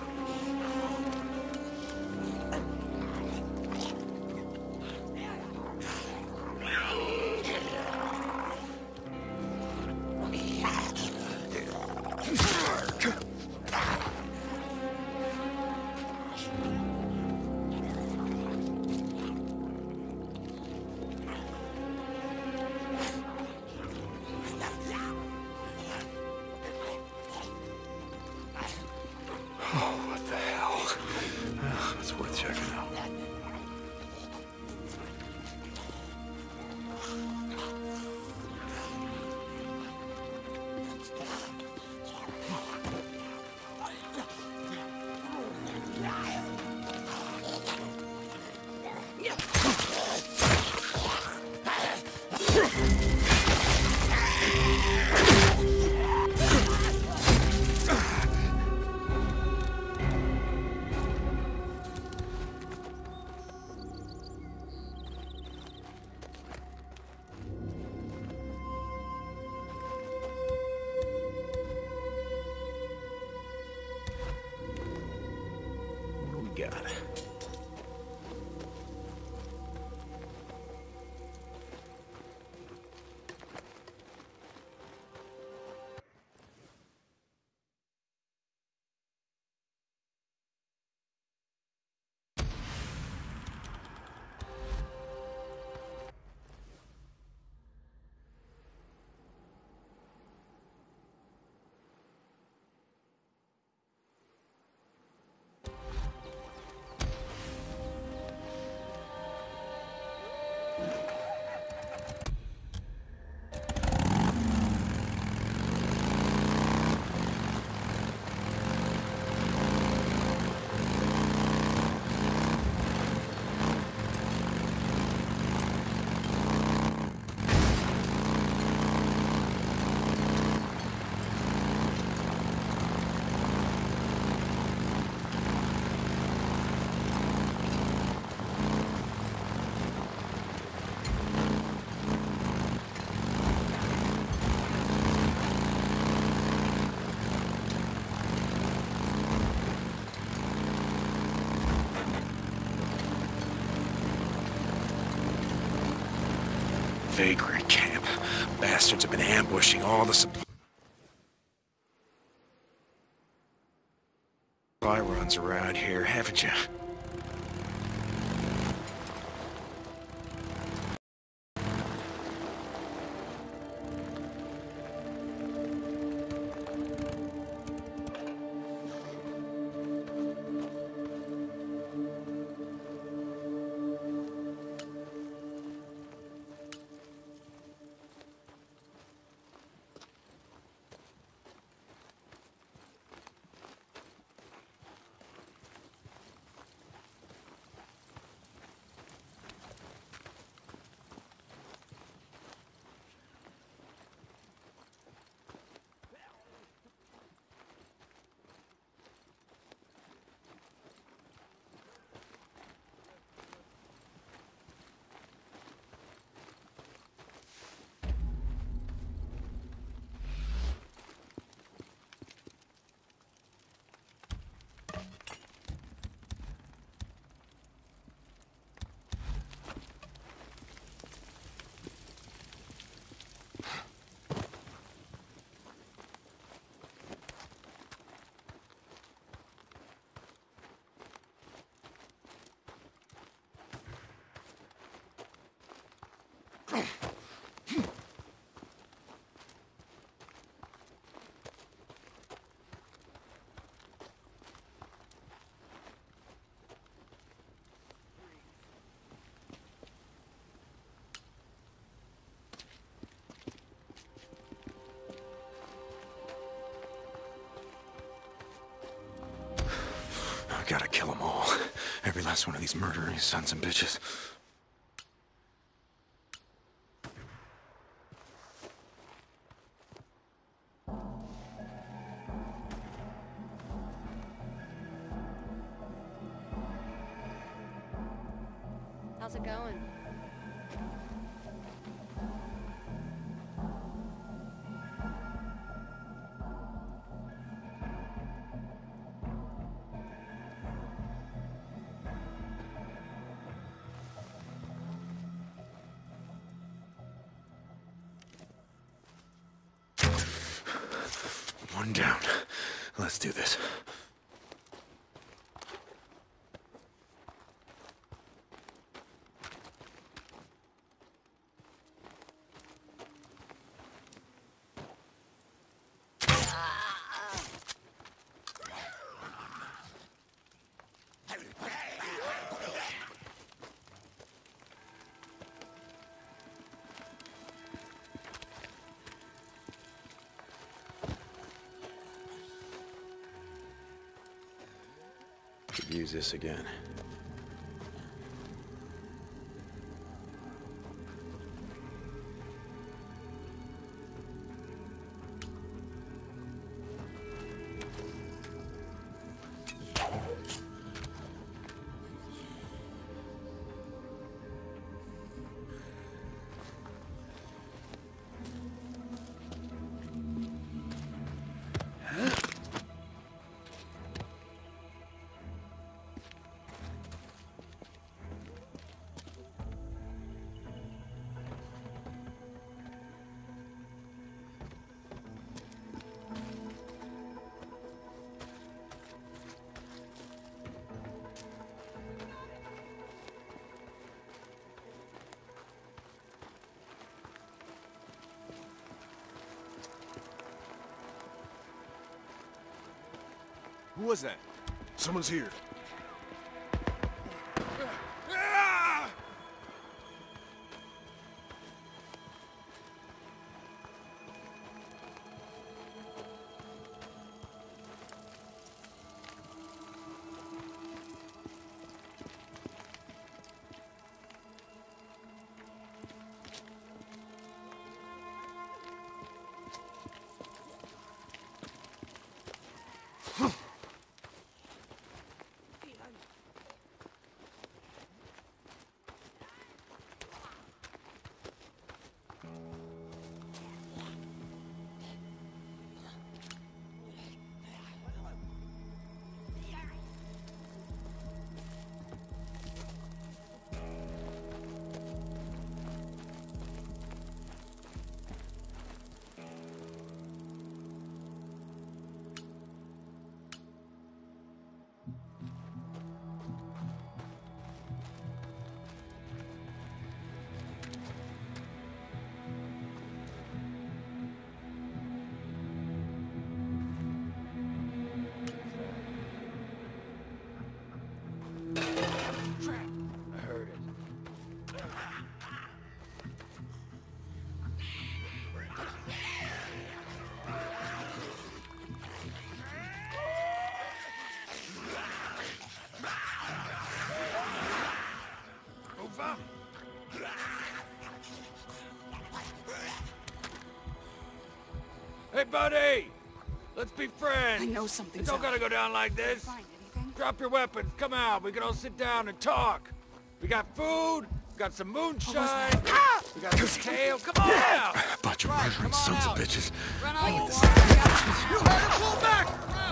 Vagrant camp. Bastards have been ambushing all the supply runs around here, haven't you? Gotta kill them all. Every last one of these murdering sons and bitches. How's it going? One down. Let's do this. Could use this again. Who was that? Someone's here. Hey, buddy! Let's be friends! I know something's It don't gotta go down like this! Find anything? Drop your weapons, come out, we can all sit down and talk! We got food, we got some moonshine, we got some tail, come on out! Bunch of murdering sons of bitches. Run all you want. You heard it, pull back!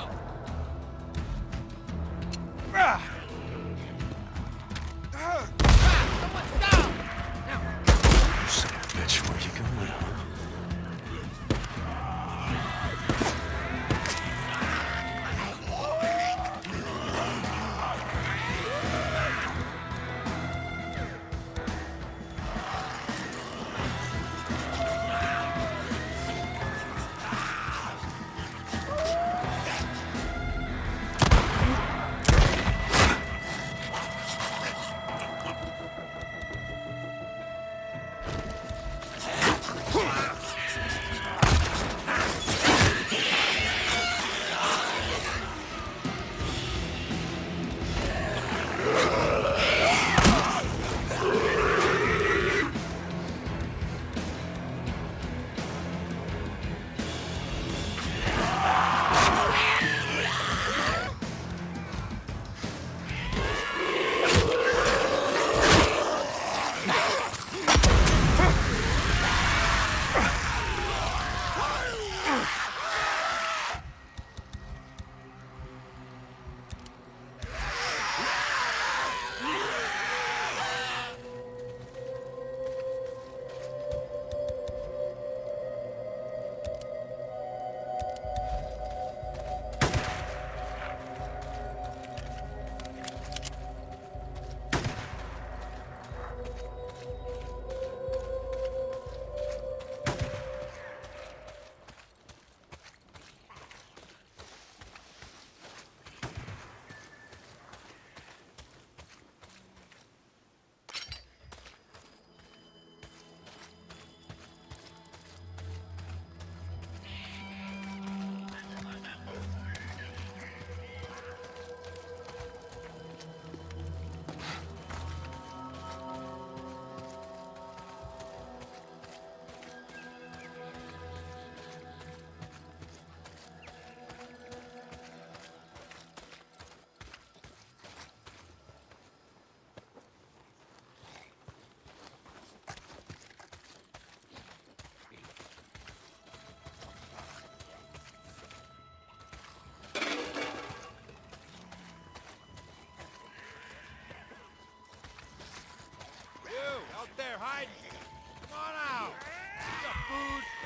Someone stop! You son of a bitch, where you going, huh?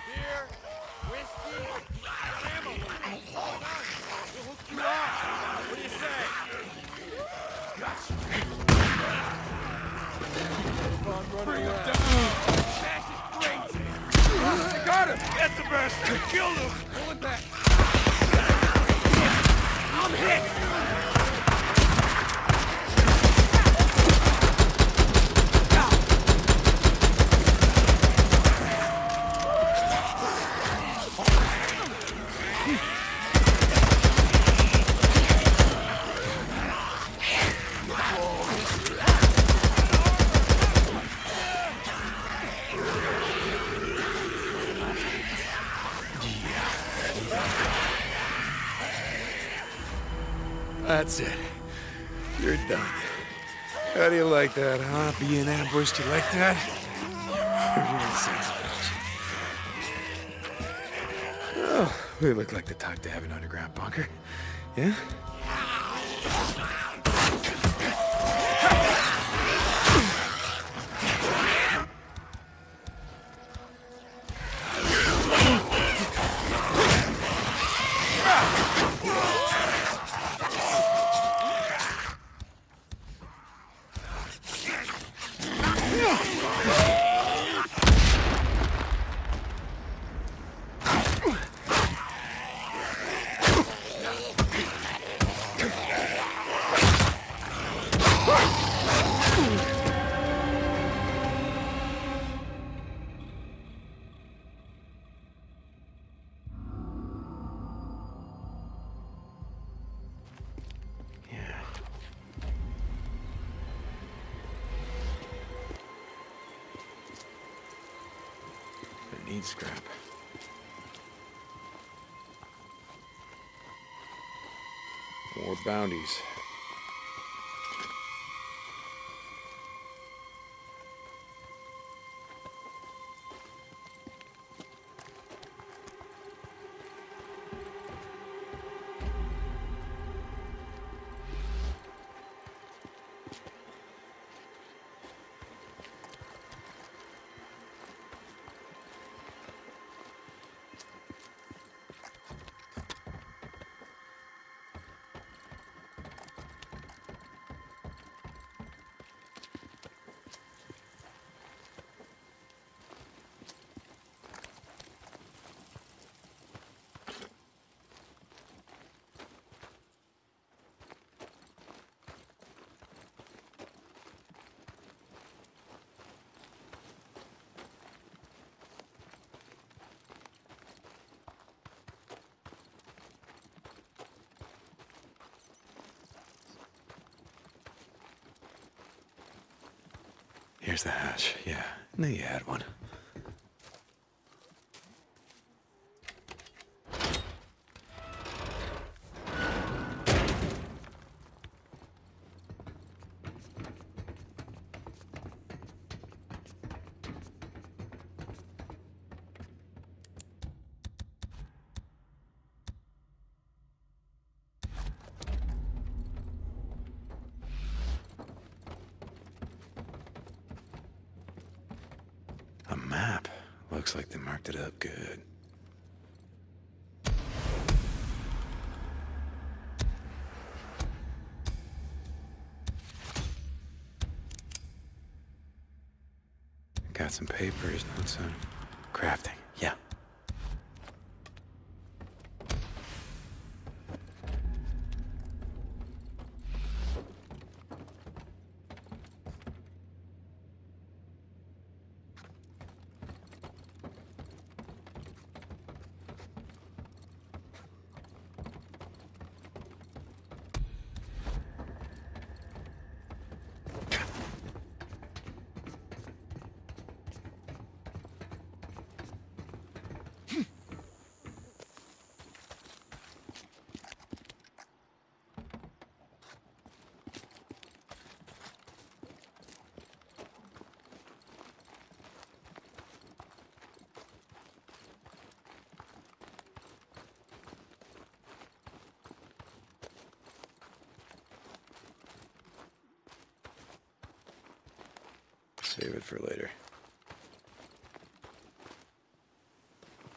Beer, whiskey, ammo. We'll hook you up. What do you say? Fun running around. Smash his brains in. I got him. That's the best. Killed him. Pull it back. I'm hit. That's it. You're done. How do you like that, huh? Being ambushed, you like that? Oh, we look like the type to have an underground bunker. Yeah? Need scrap. More bounties. Here's the hatch. Yeah, I knew you had one. A map. Looks like they marked it up good. Got some papers, notes on crafting. Yeah. Save it for later.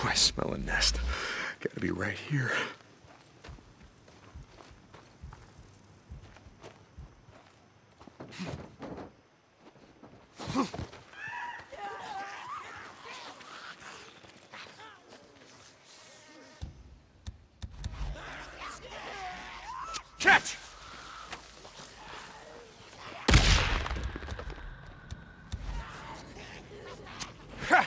I smell a nest. Gotta be right here. Catch! Ha!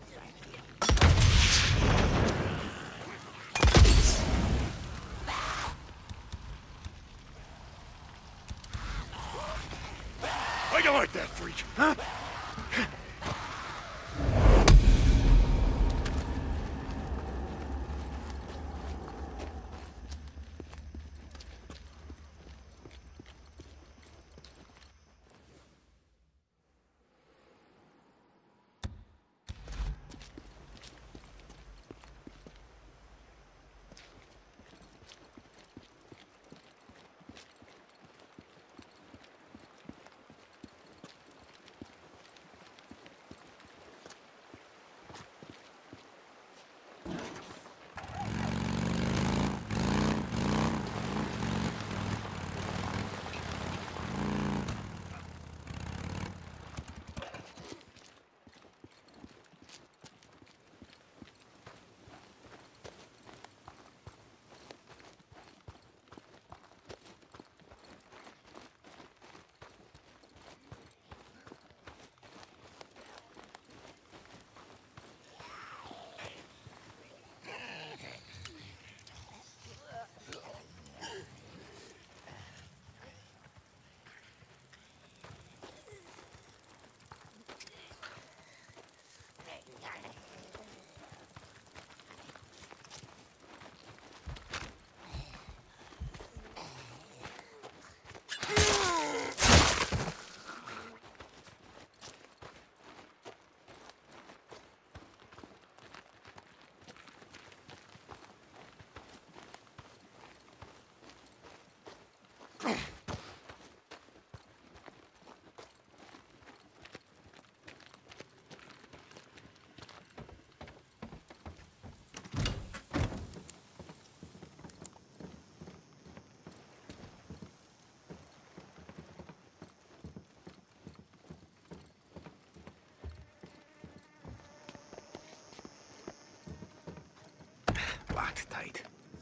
How you like that, freak? Huh? Locked tight.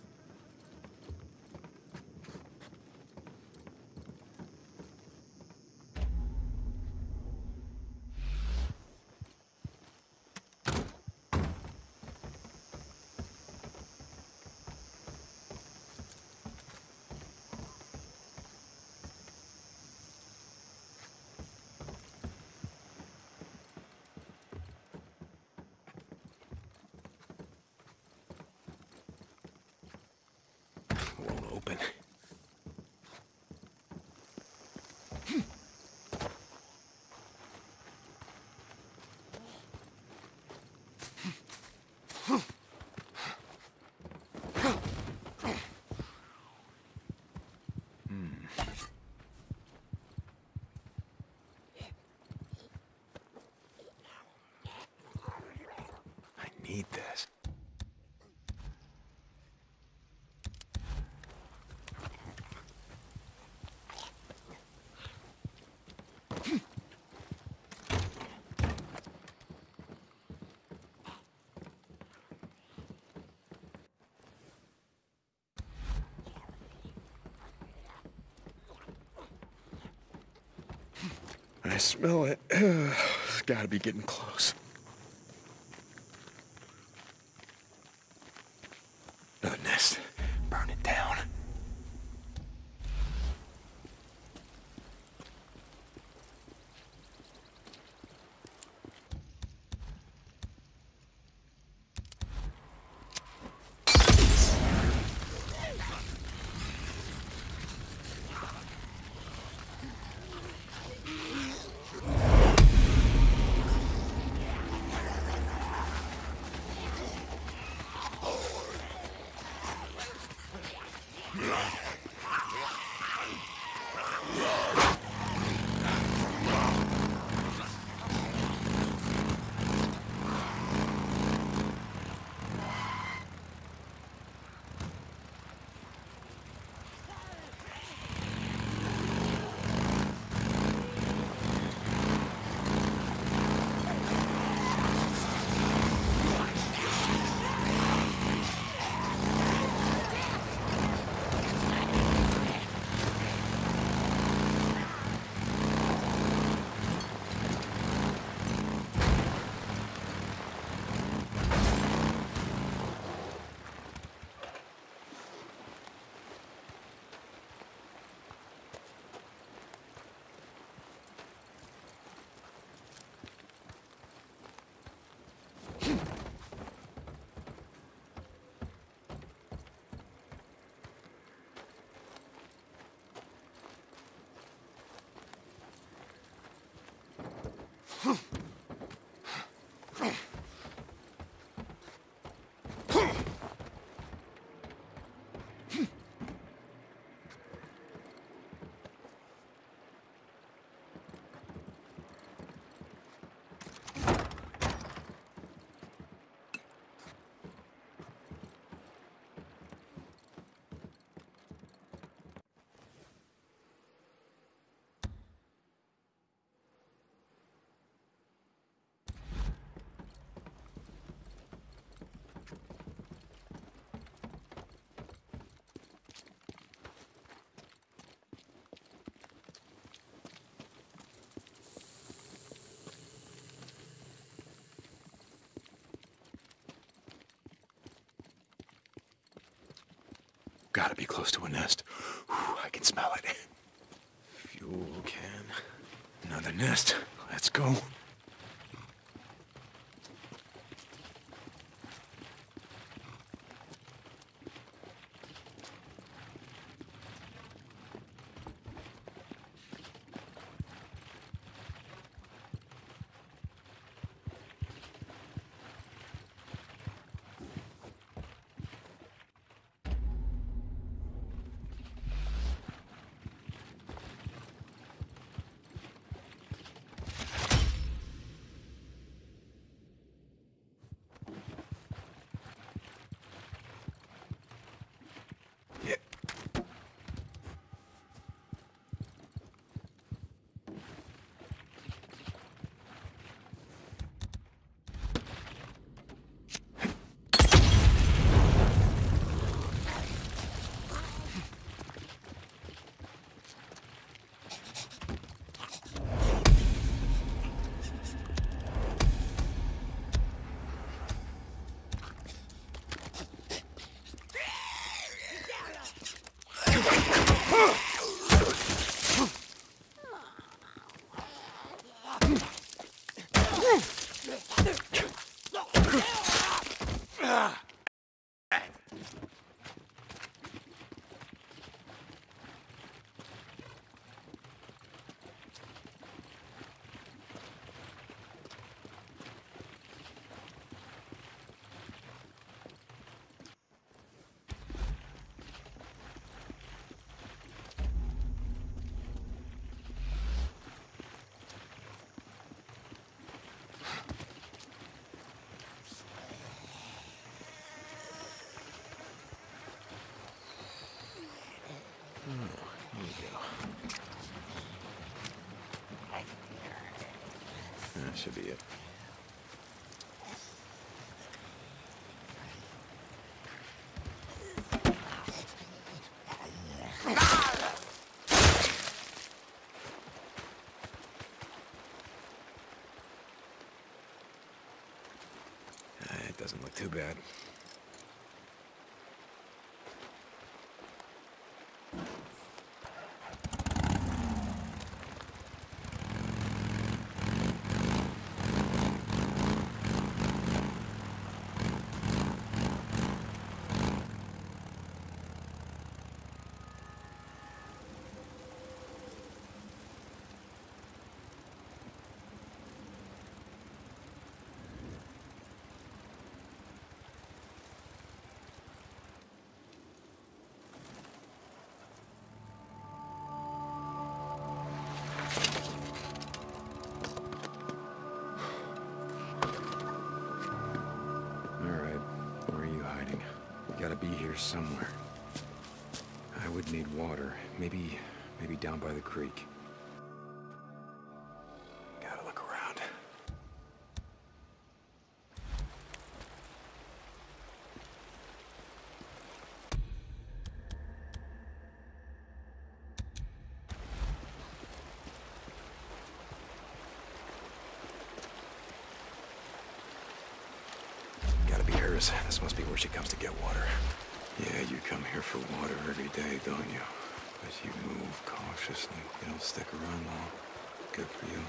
Won't open. I need this. I smell it. It's gotta be getting close. Another nest. Burn it down. Gotta be close to a nest. Whew, I can smell it. Fuel can. Another nest. Let's go. That should be it. It doesn't look too bad. Gotta be here somewhere. I would need water. Maybe down by the creek. Gotta look around. Gotta be hers. This must be where she comes to get water. Yeah, you come here for water every day, don't you? But you move cautiously. You don't stick around long. Good for you.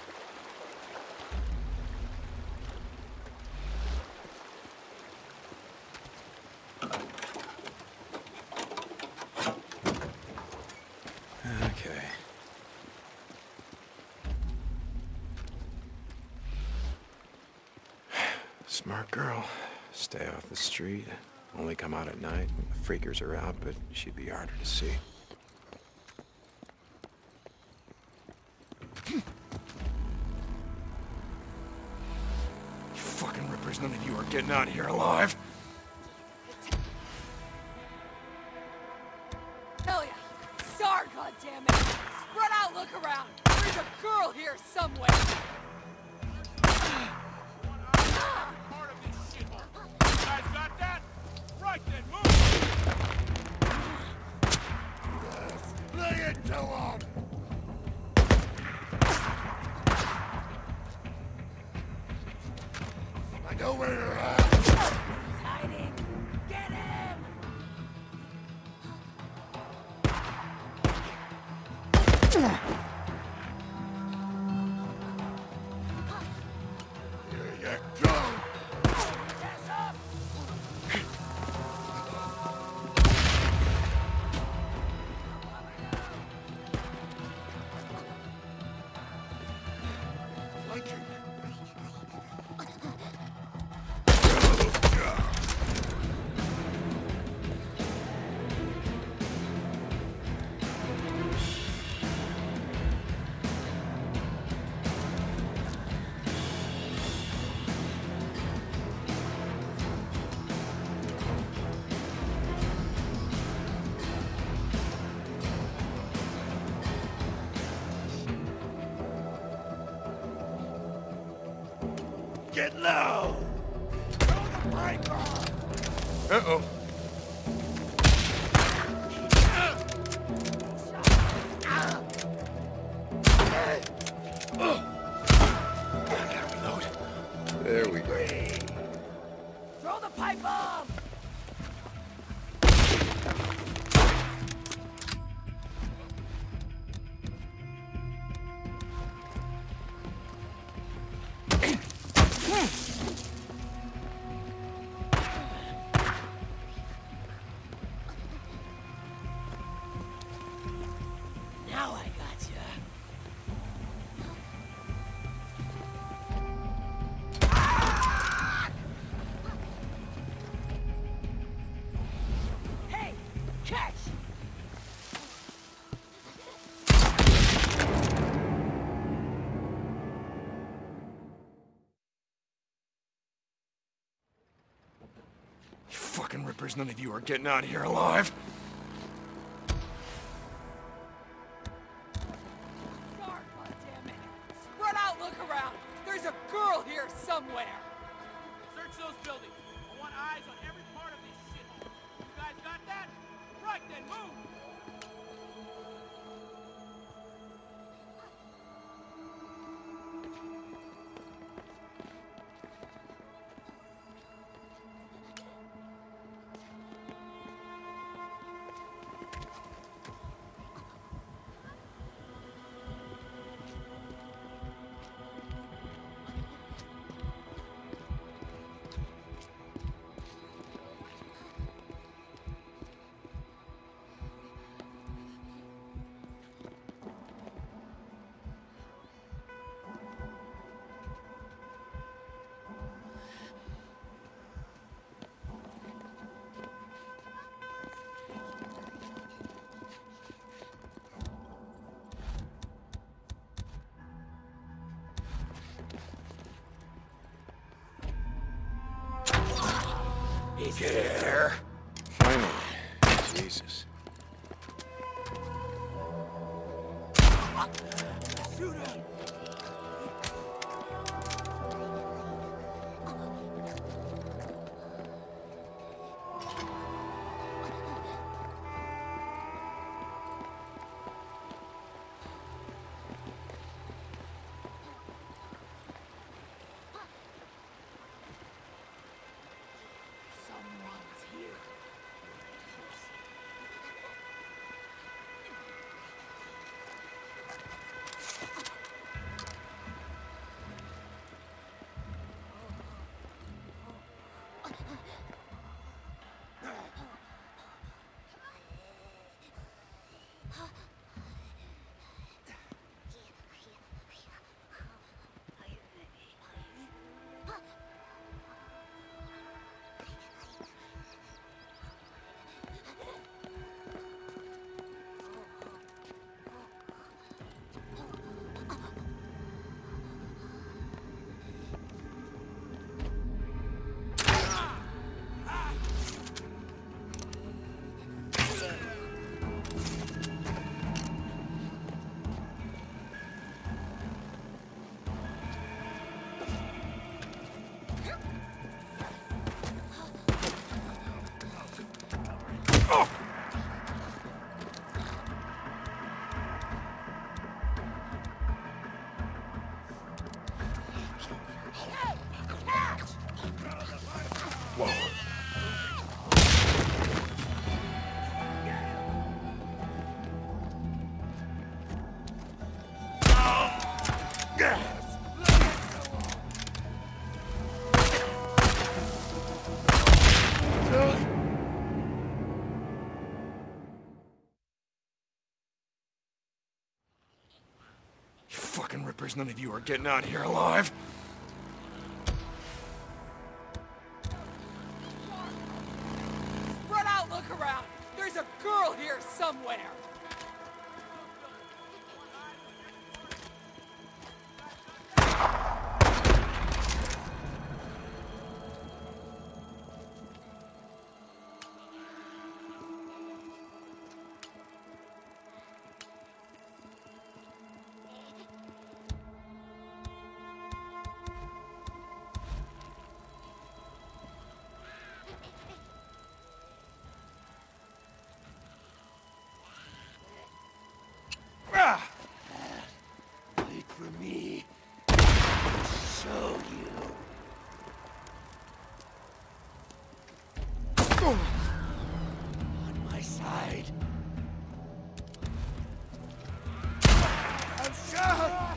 Okay. Smart girl. Stay off the street. Only come out at night when the freakers are out, but she'd be harder to see. You fucking rippers, none of you are getting out of here alive. Hell yeah. Star, goddammit. Spread out, look around. There's a girl here somewhere. I know where you're at. He's hiding. Get him! Get low! Throw the pipe on! Uh-oh. There we go. Throw the pipe bomb! Now I got you. Hey, catch! You fucking rippers, none of you are getting out of here alive. Guard, goddammit! Spread out, look around! There's a girl here somewhere! Search those buildings. I want eyes on every part of this shithole. You guys got that? Right then, move! He's there. Finally. Jesus. Shoot him! Someone's here. You fucking rippers, none of you are getting out of here alive. Spread out, look around! There's a girl here somewhere! On my side. I'm shot!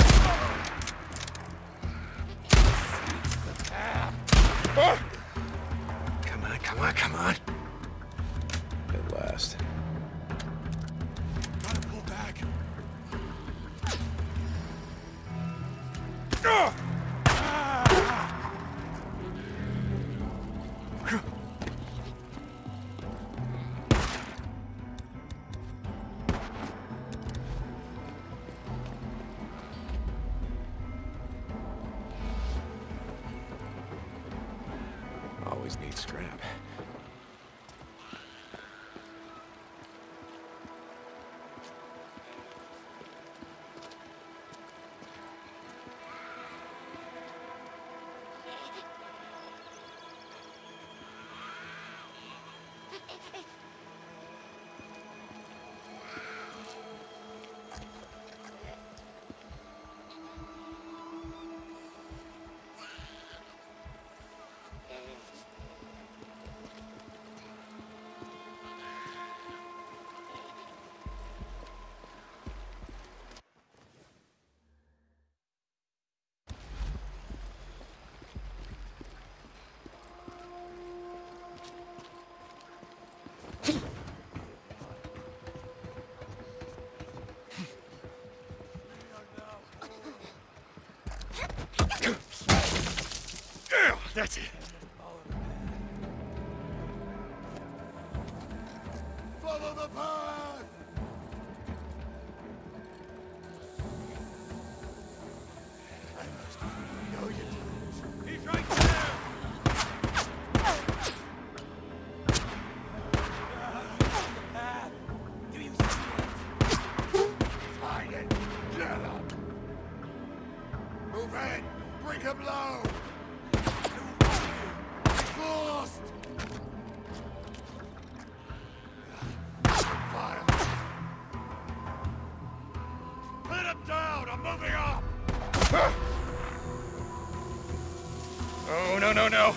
Come on, come on, come on. At last. Gotta pull back. Always need scrap. That's it. Follow the path! I must know you. He's right there! Do you see it? Find it! Get up! Move in! Bring him low! Lost! Fire! Put him down! I'm moving up! Oh, no, no, no.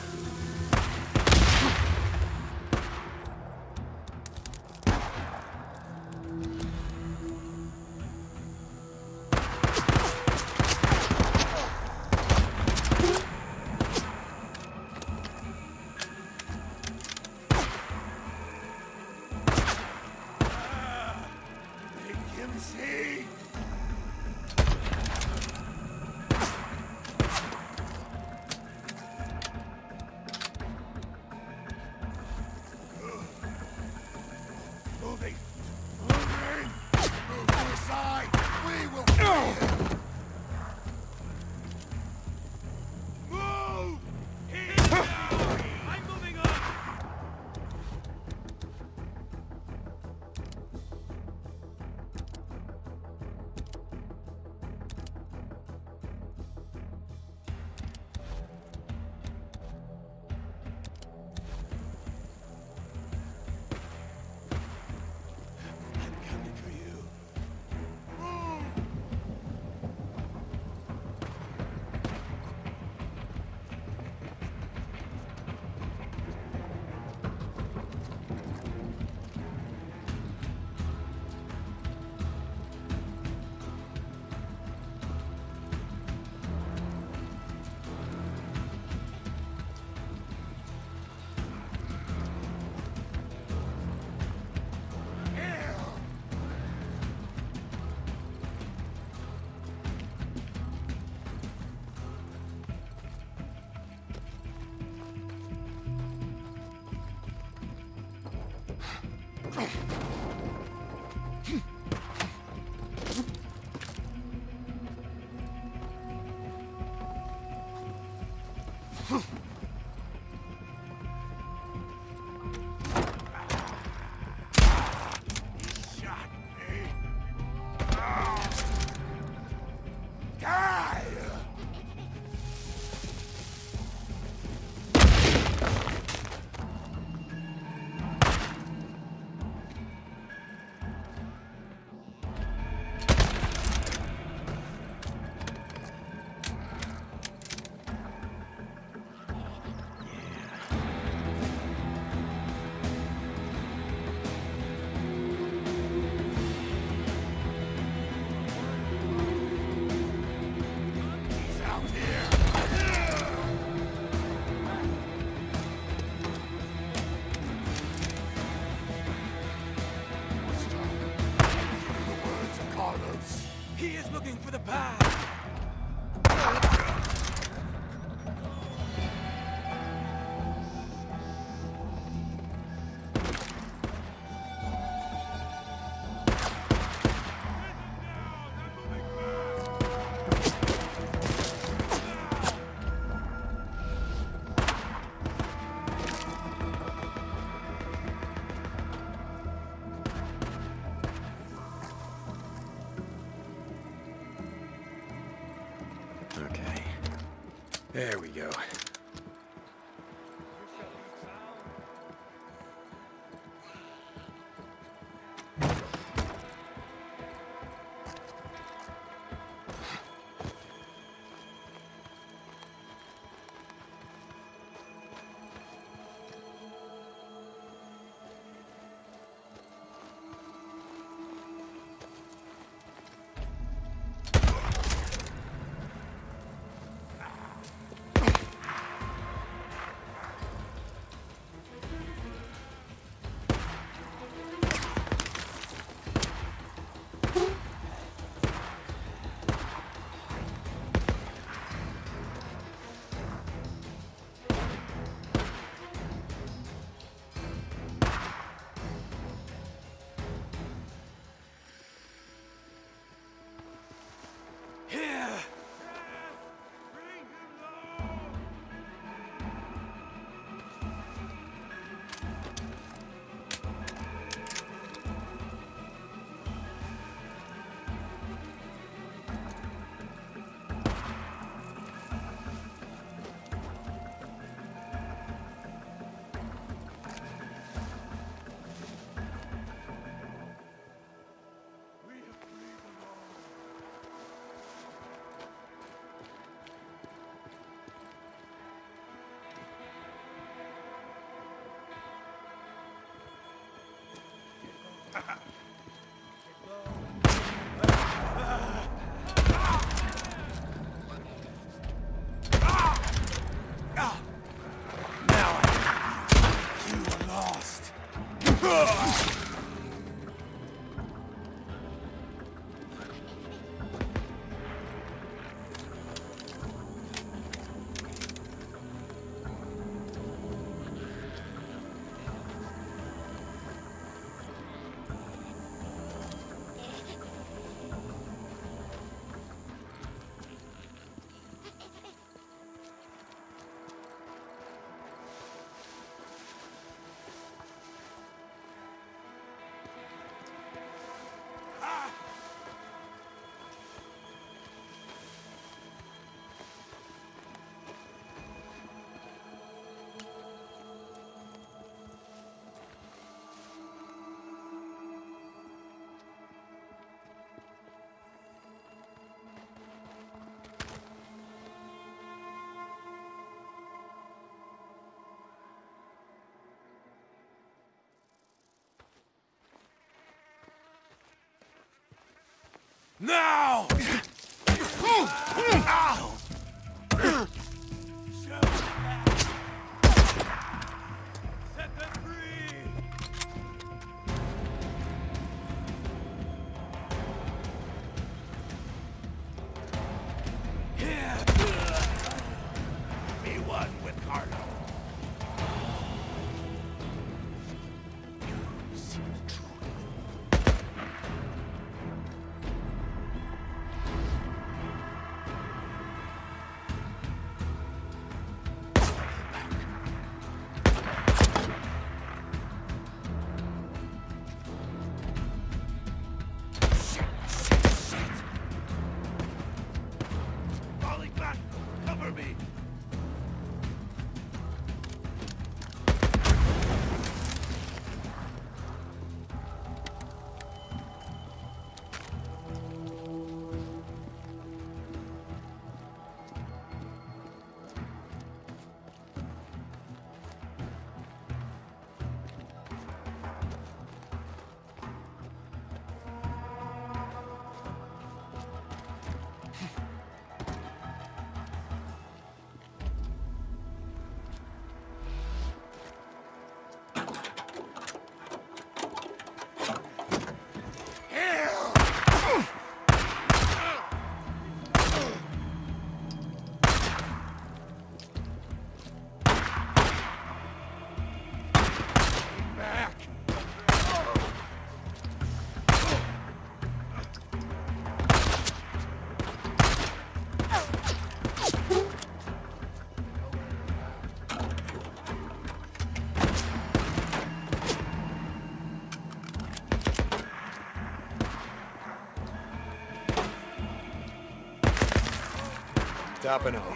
for the path! Okay. There we go. Now! Ow! Set them free! Here! Be one with Carlo. See the truth. stopping off.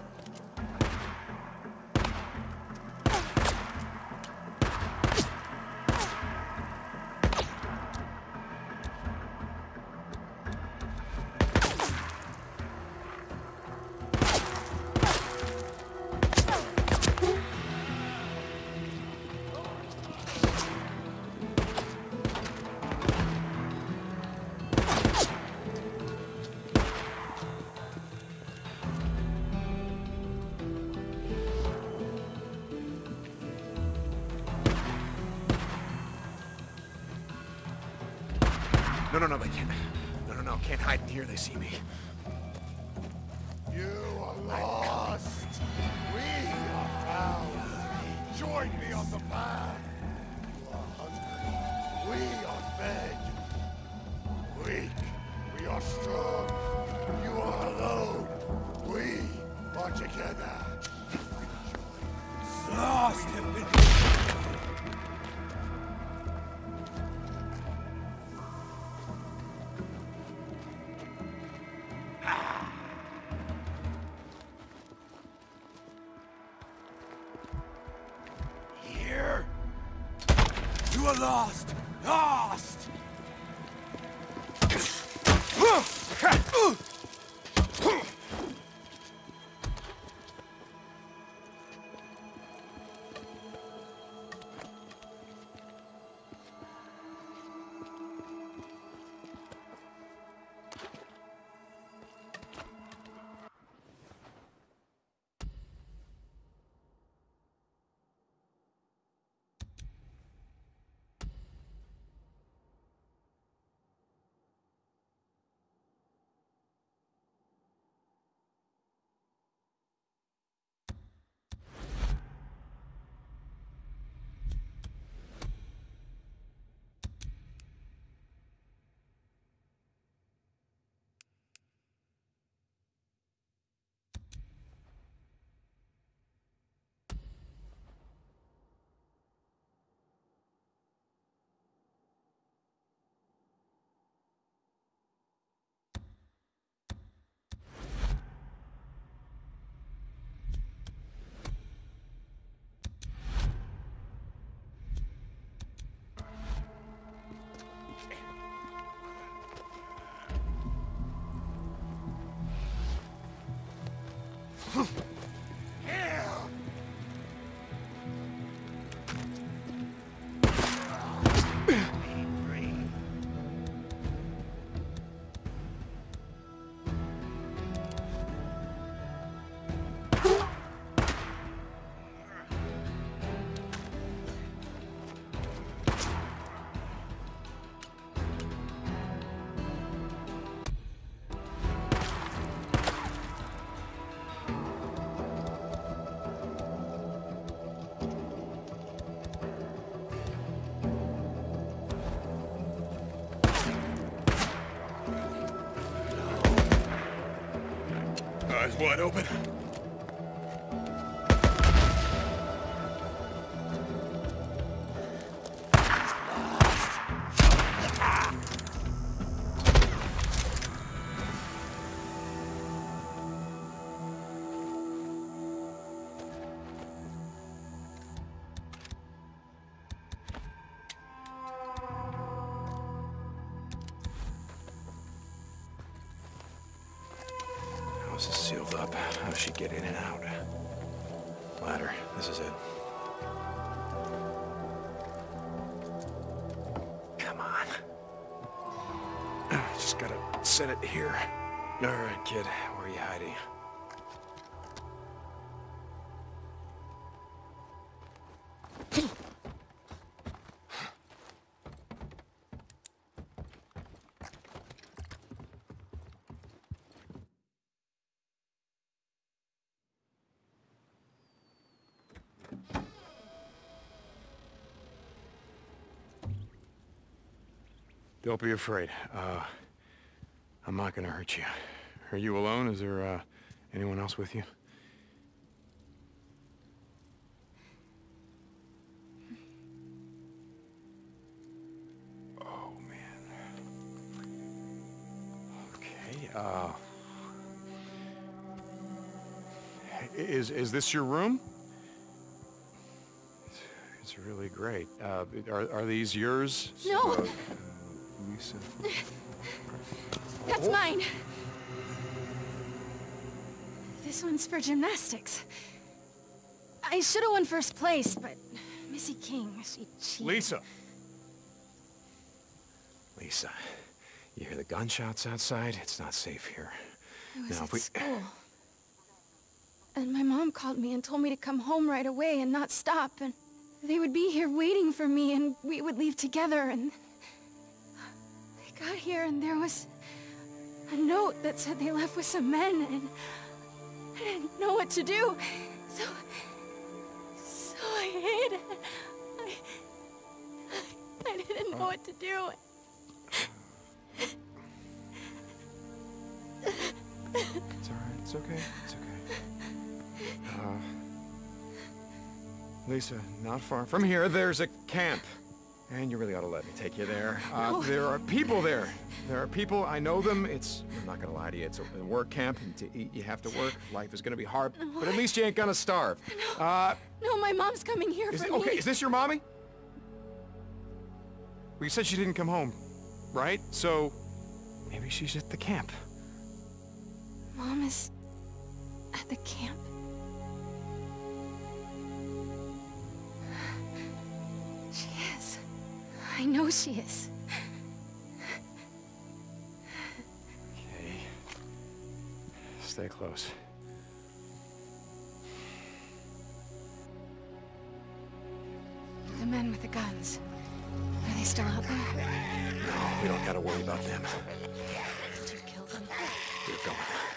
No, they can't. No, can't hide in here. They see me. You are lost. We are found. Join me on the path. You are hungry. We are fed. Weak. We are strong. You are alone. We are together. Lost have been. You are lost! Lost! Eyes wide open. House is sealed up. How does she get in and out? Ladder. This is it. Come on. Just gotta set it here. All right, kid. Where are you hiding? Don't be afraid. I'm not gonna hurt you. Are you alone? Is there, anyone else with you? Oh, man. Okay, Is this your room? It's really great. Are these yours? No. Lisa. That's mine. This one's for gymnastics. I should have won first place, but Missy King, she cheated. Lisa! Lisa, you hear the gunshots outside? It's not safe here. I was Now, at school. And my mom called me and told me to come home right away and not stop, and they would be here waiting for me, and we would leave together, and... I got here, and there was a note that said they left with some men, and I didn't know what to do, so I hid. I didn't know what to do. It's alright, it's okay, it's okay. Lisa, not far from here, there's a camp. And you really ought to let me take you there. No. There are people there. There are people, I know them. I'm not gonna lie to you, it's a work camp, and to eat you have to work. Life is gonna be hard, but at least you ain't gonna starve. No, my mom's coming here for me. Okay, is this your mommy? Well, you said she didn't come home, right? So, maybe she's at the camp. Mom is at the camp. She is. I know she is. Okay. Stay close. The men with the guns. Are they still out there? No, we don't gotta worry about them. Did you kill them? We're going.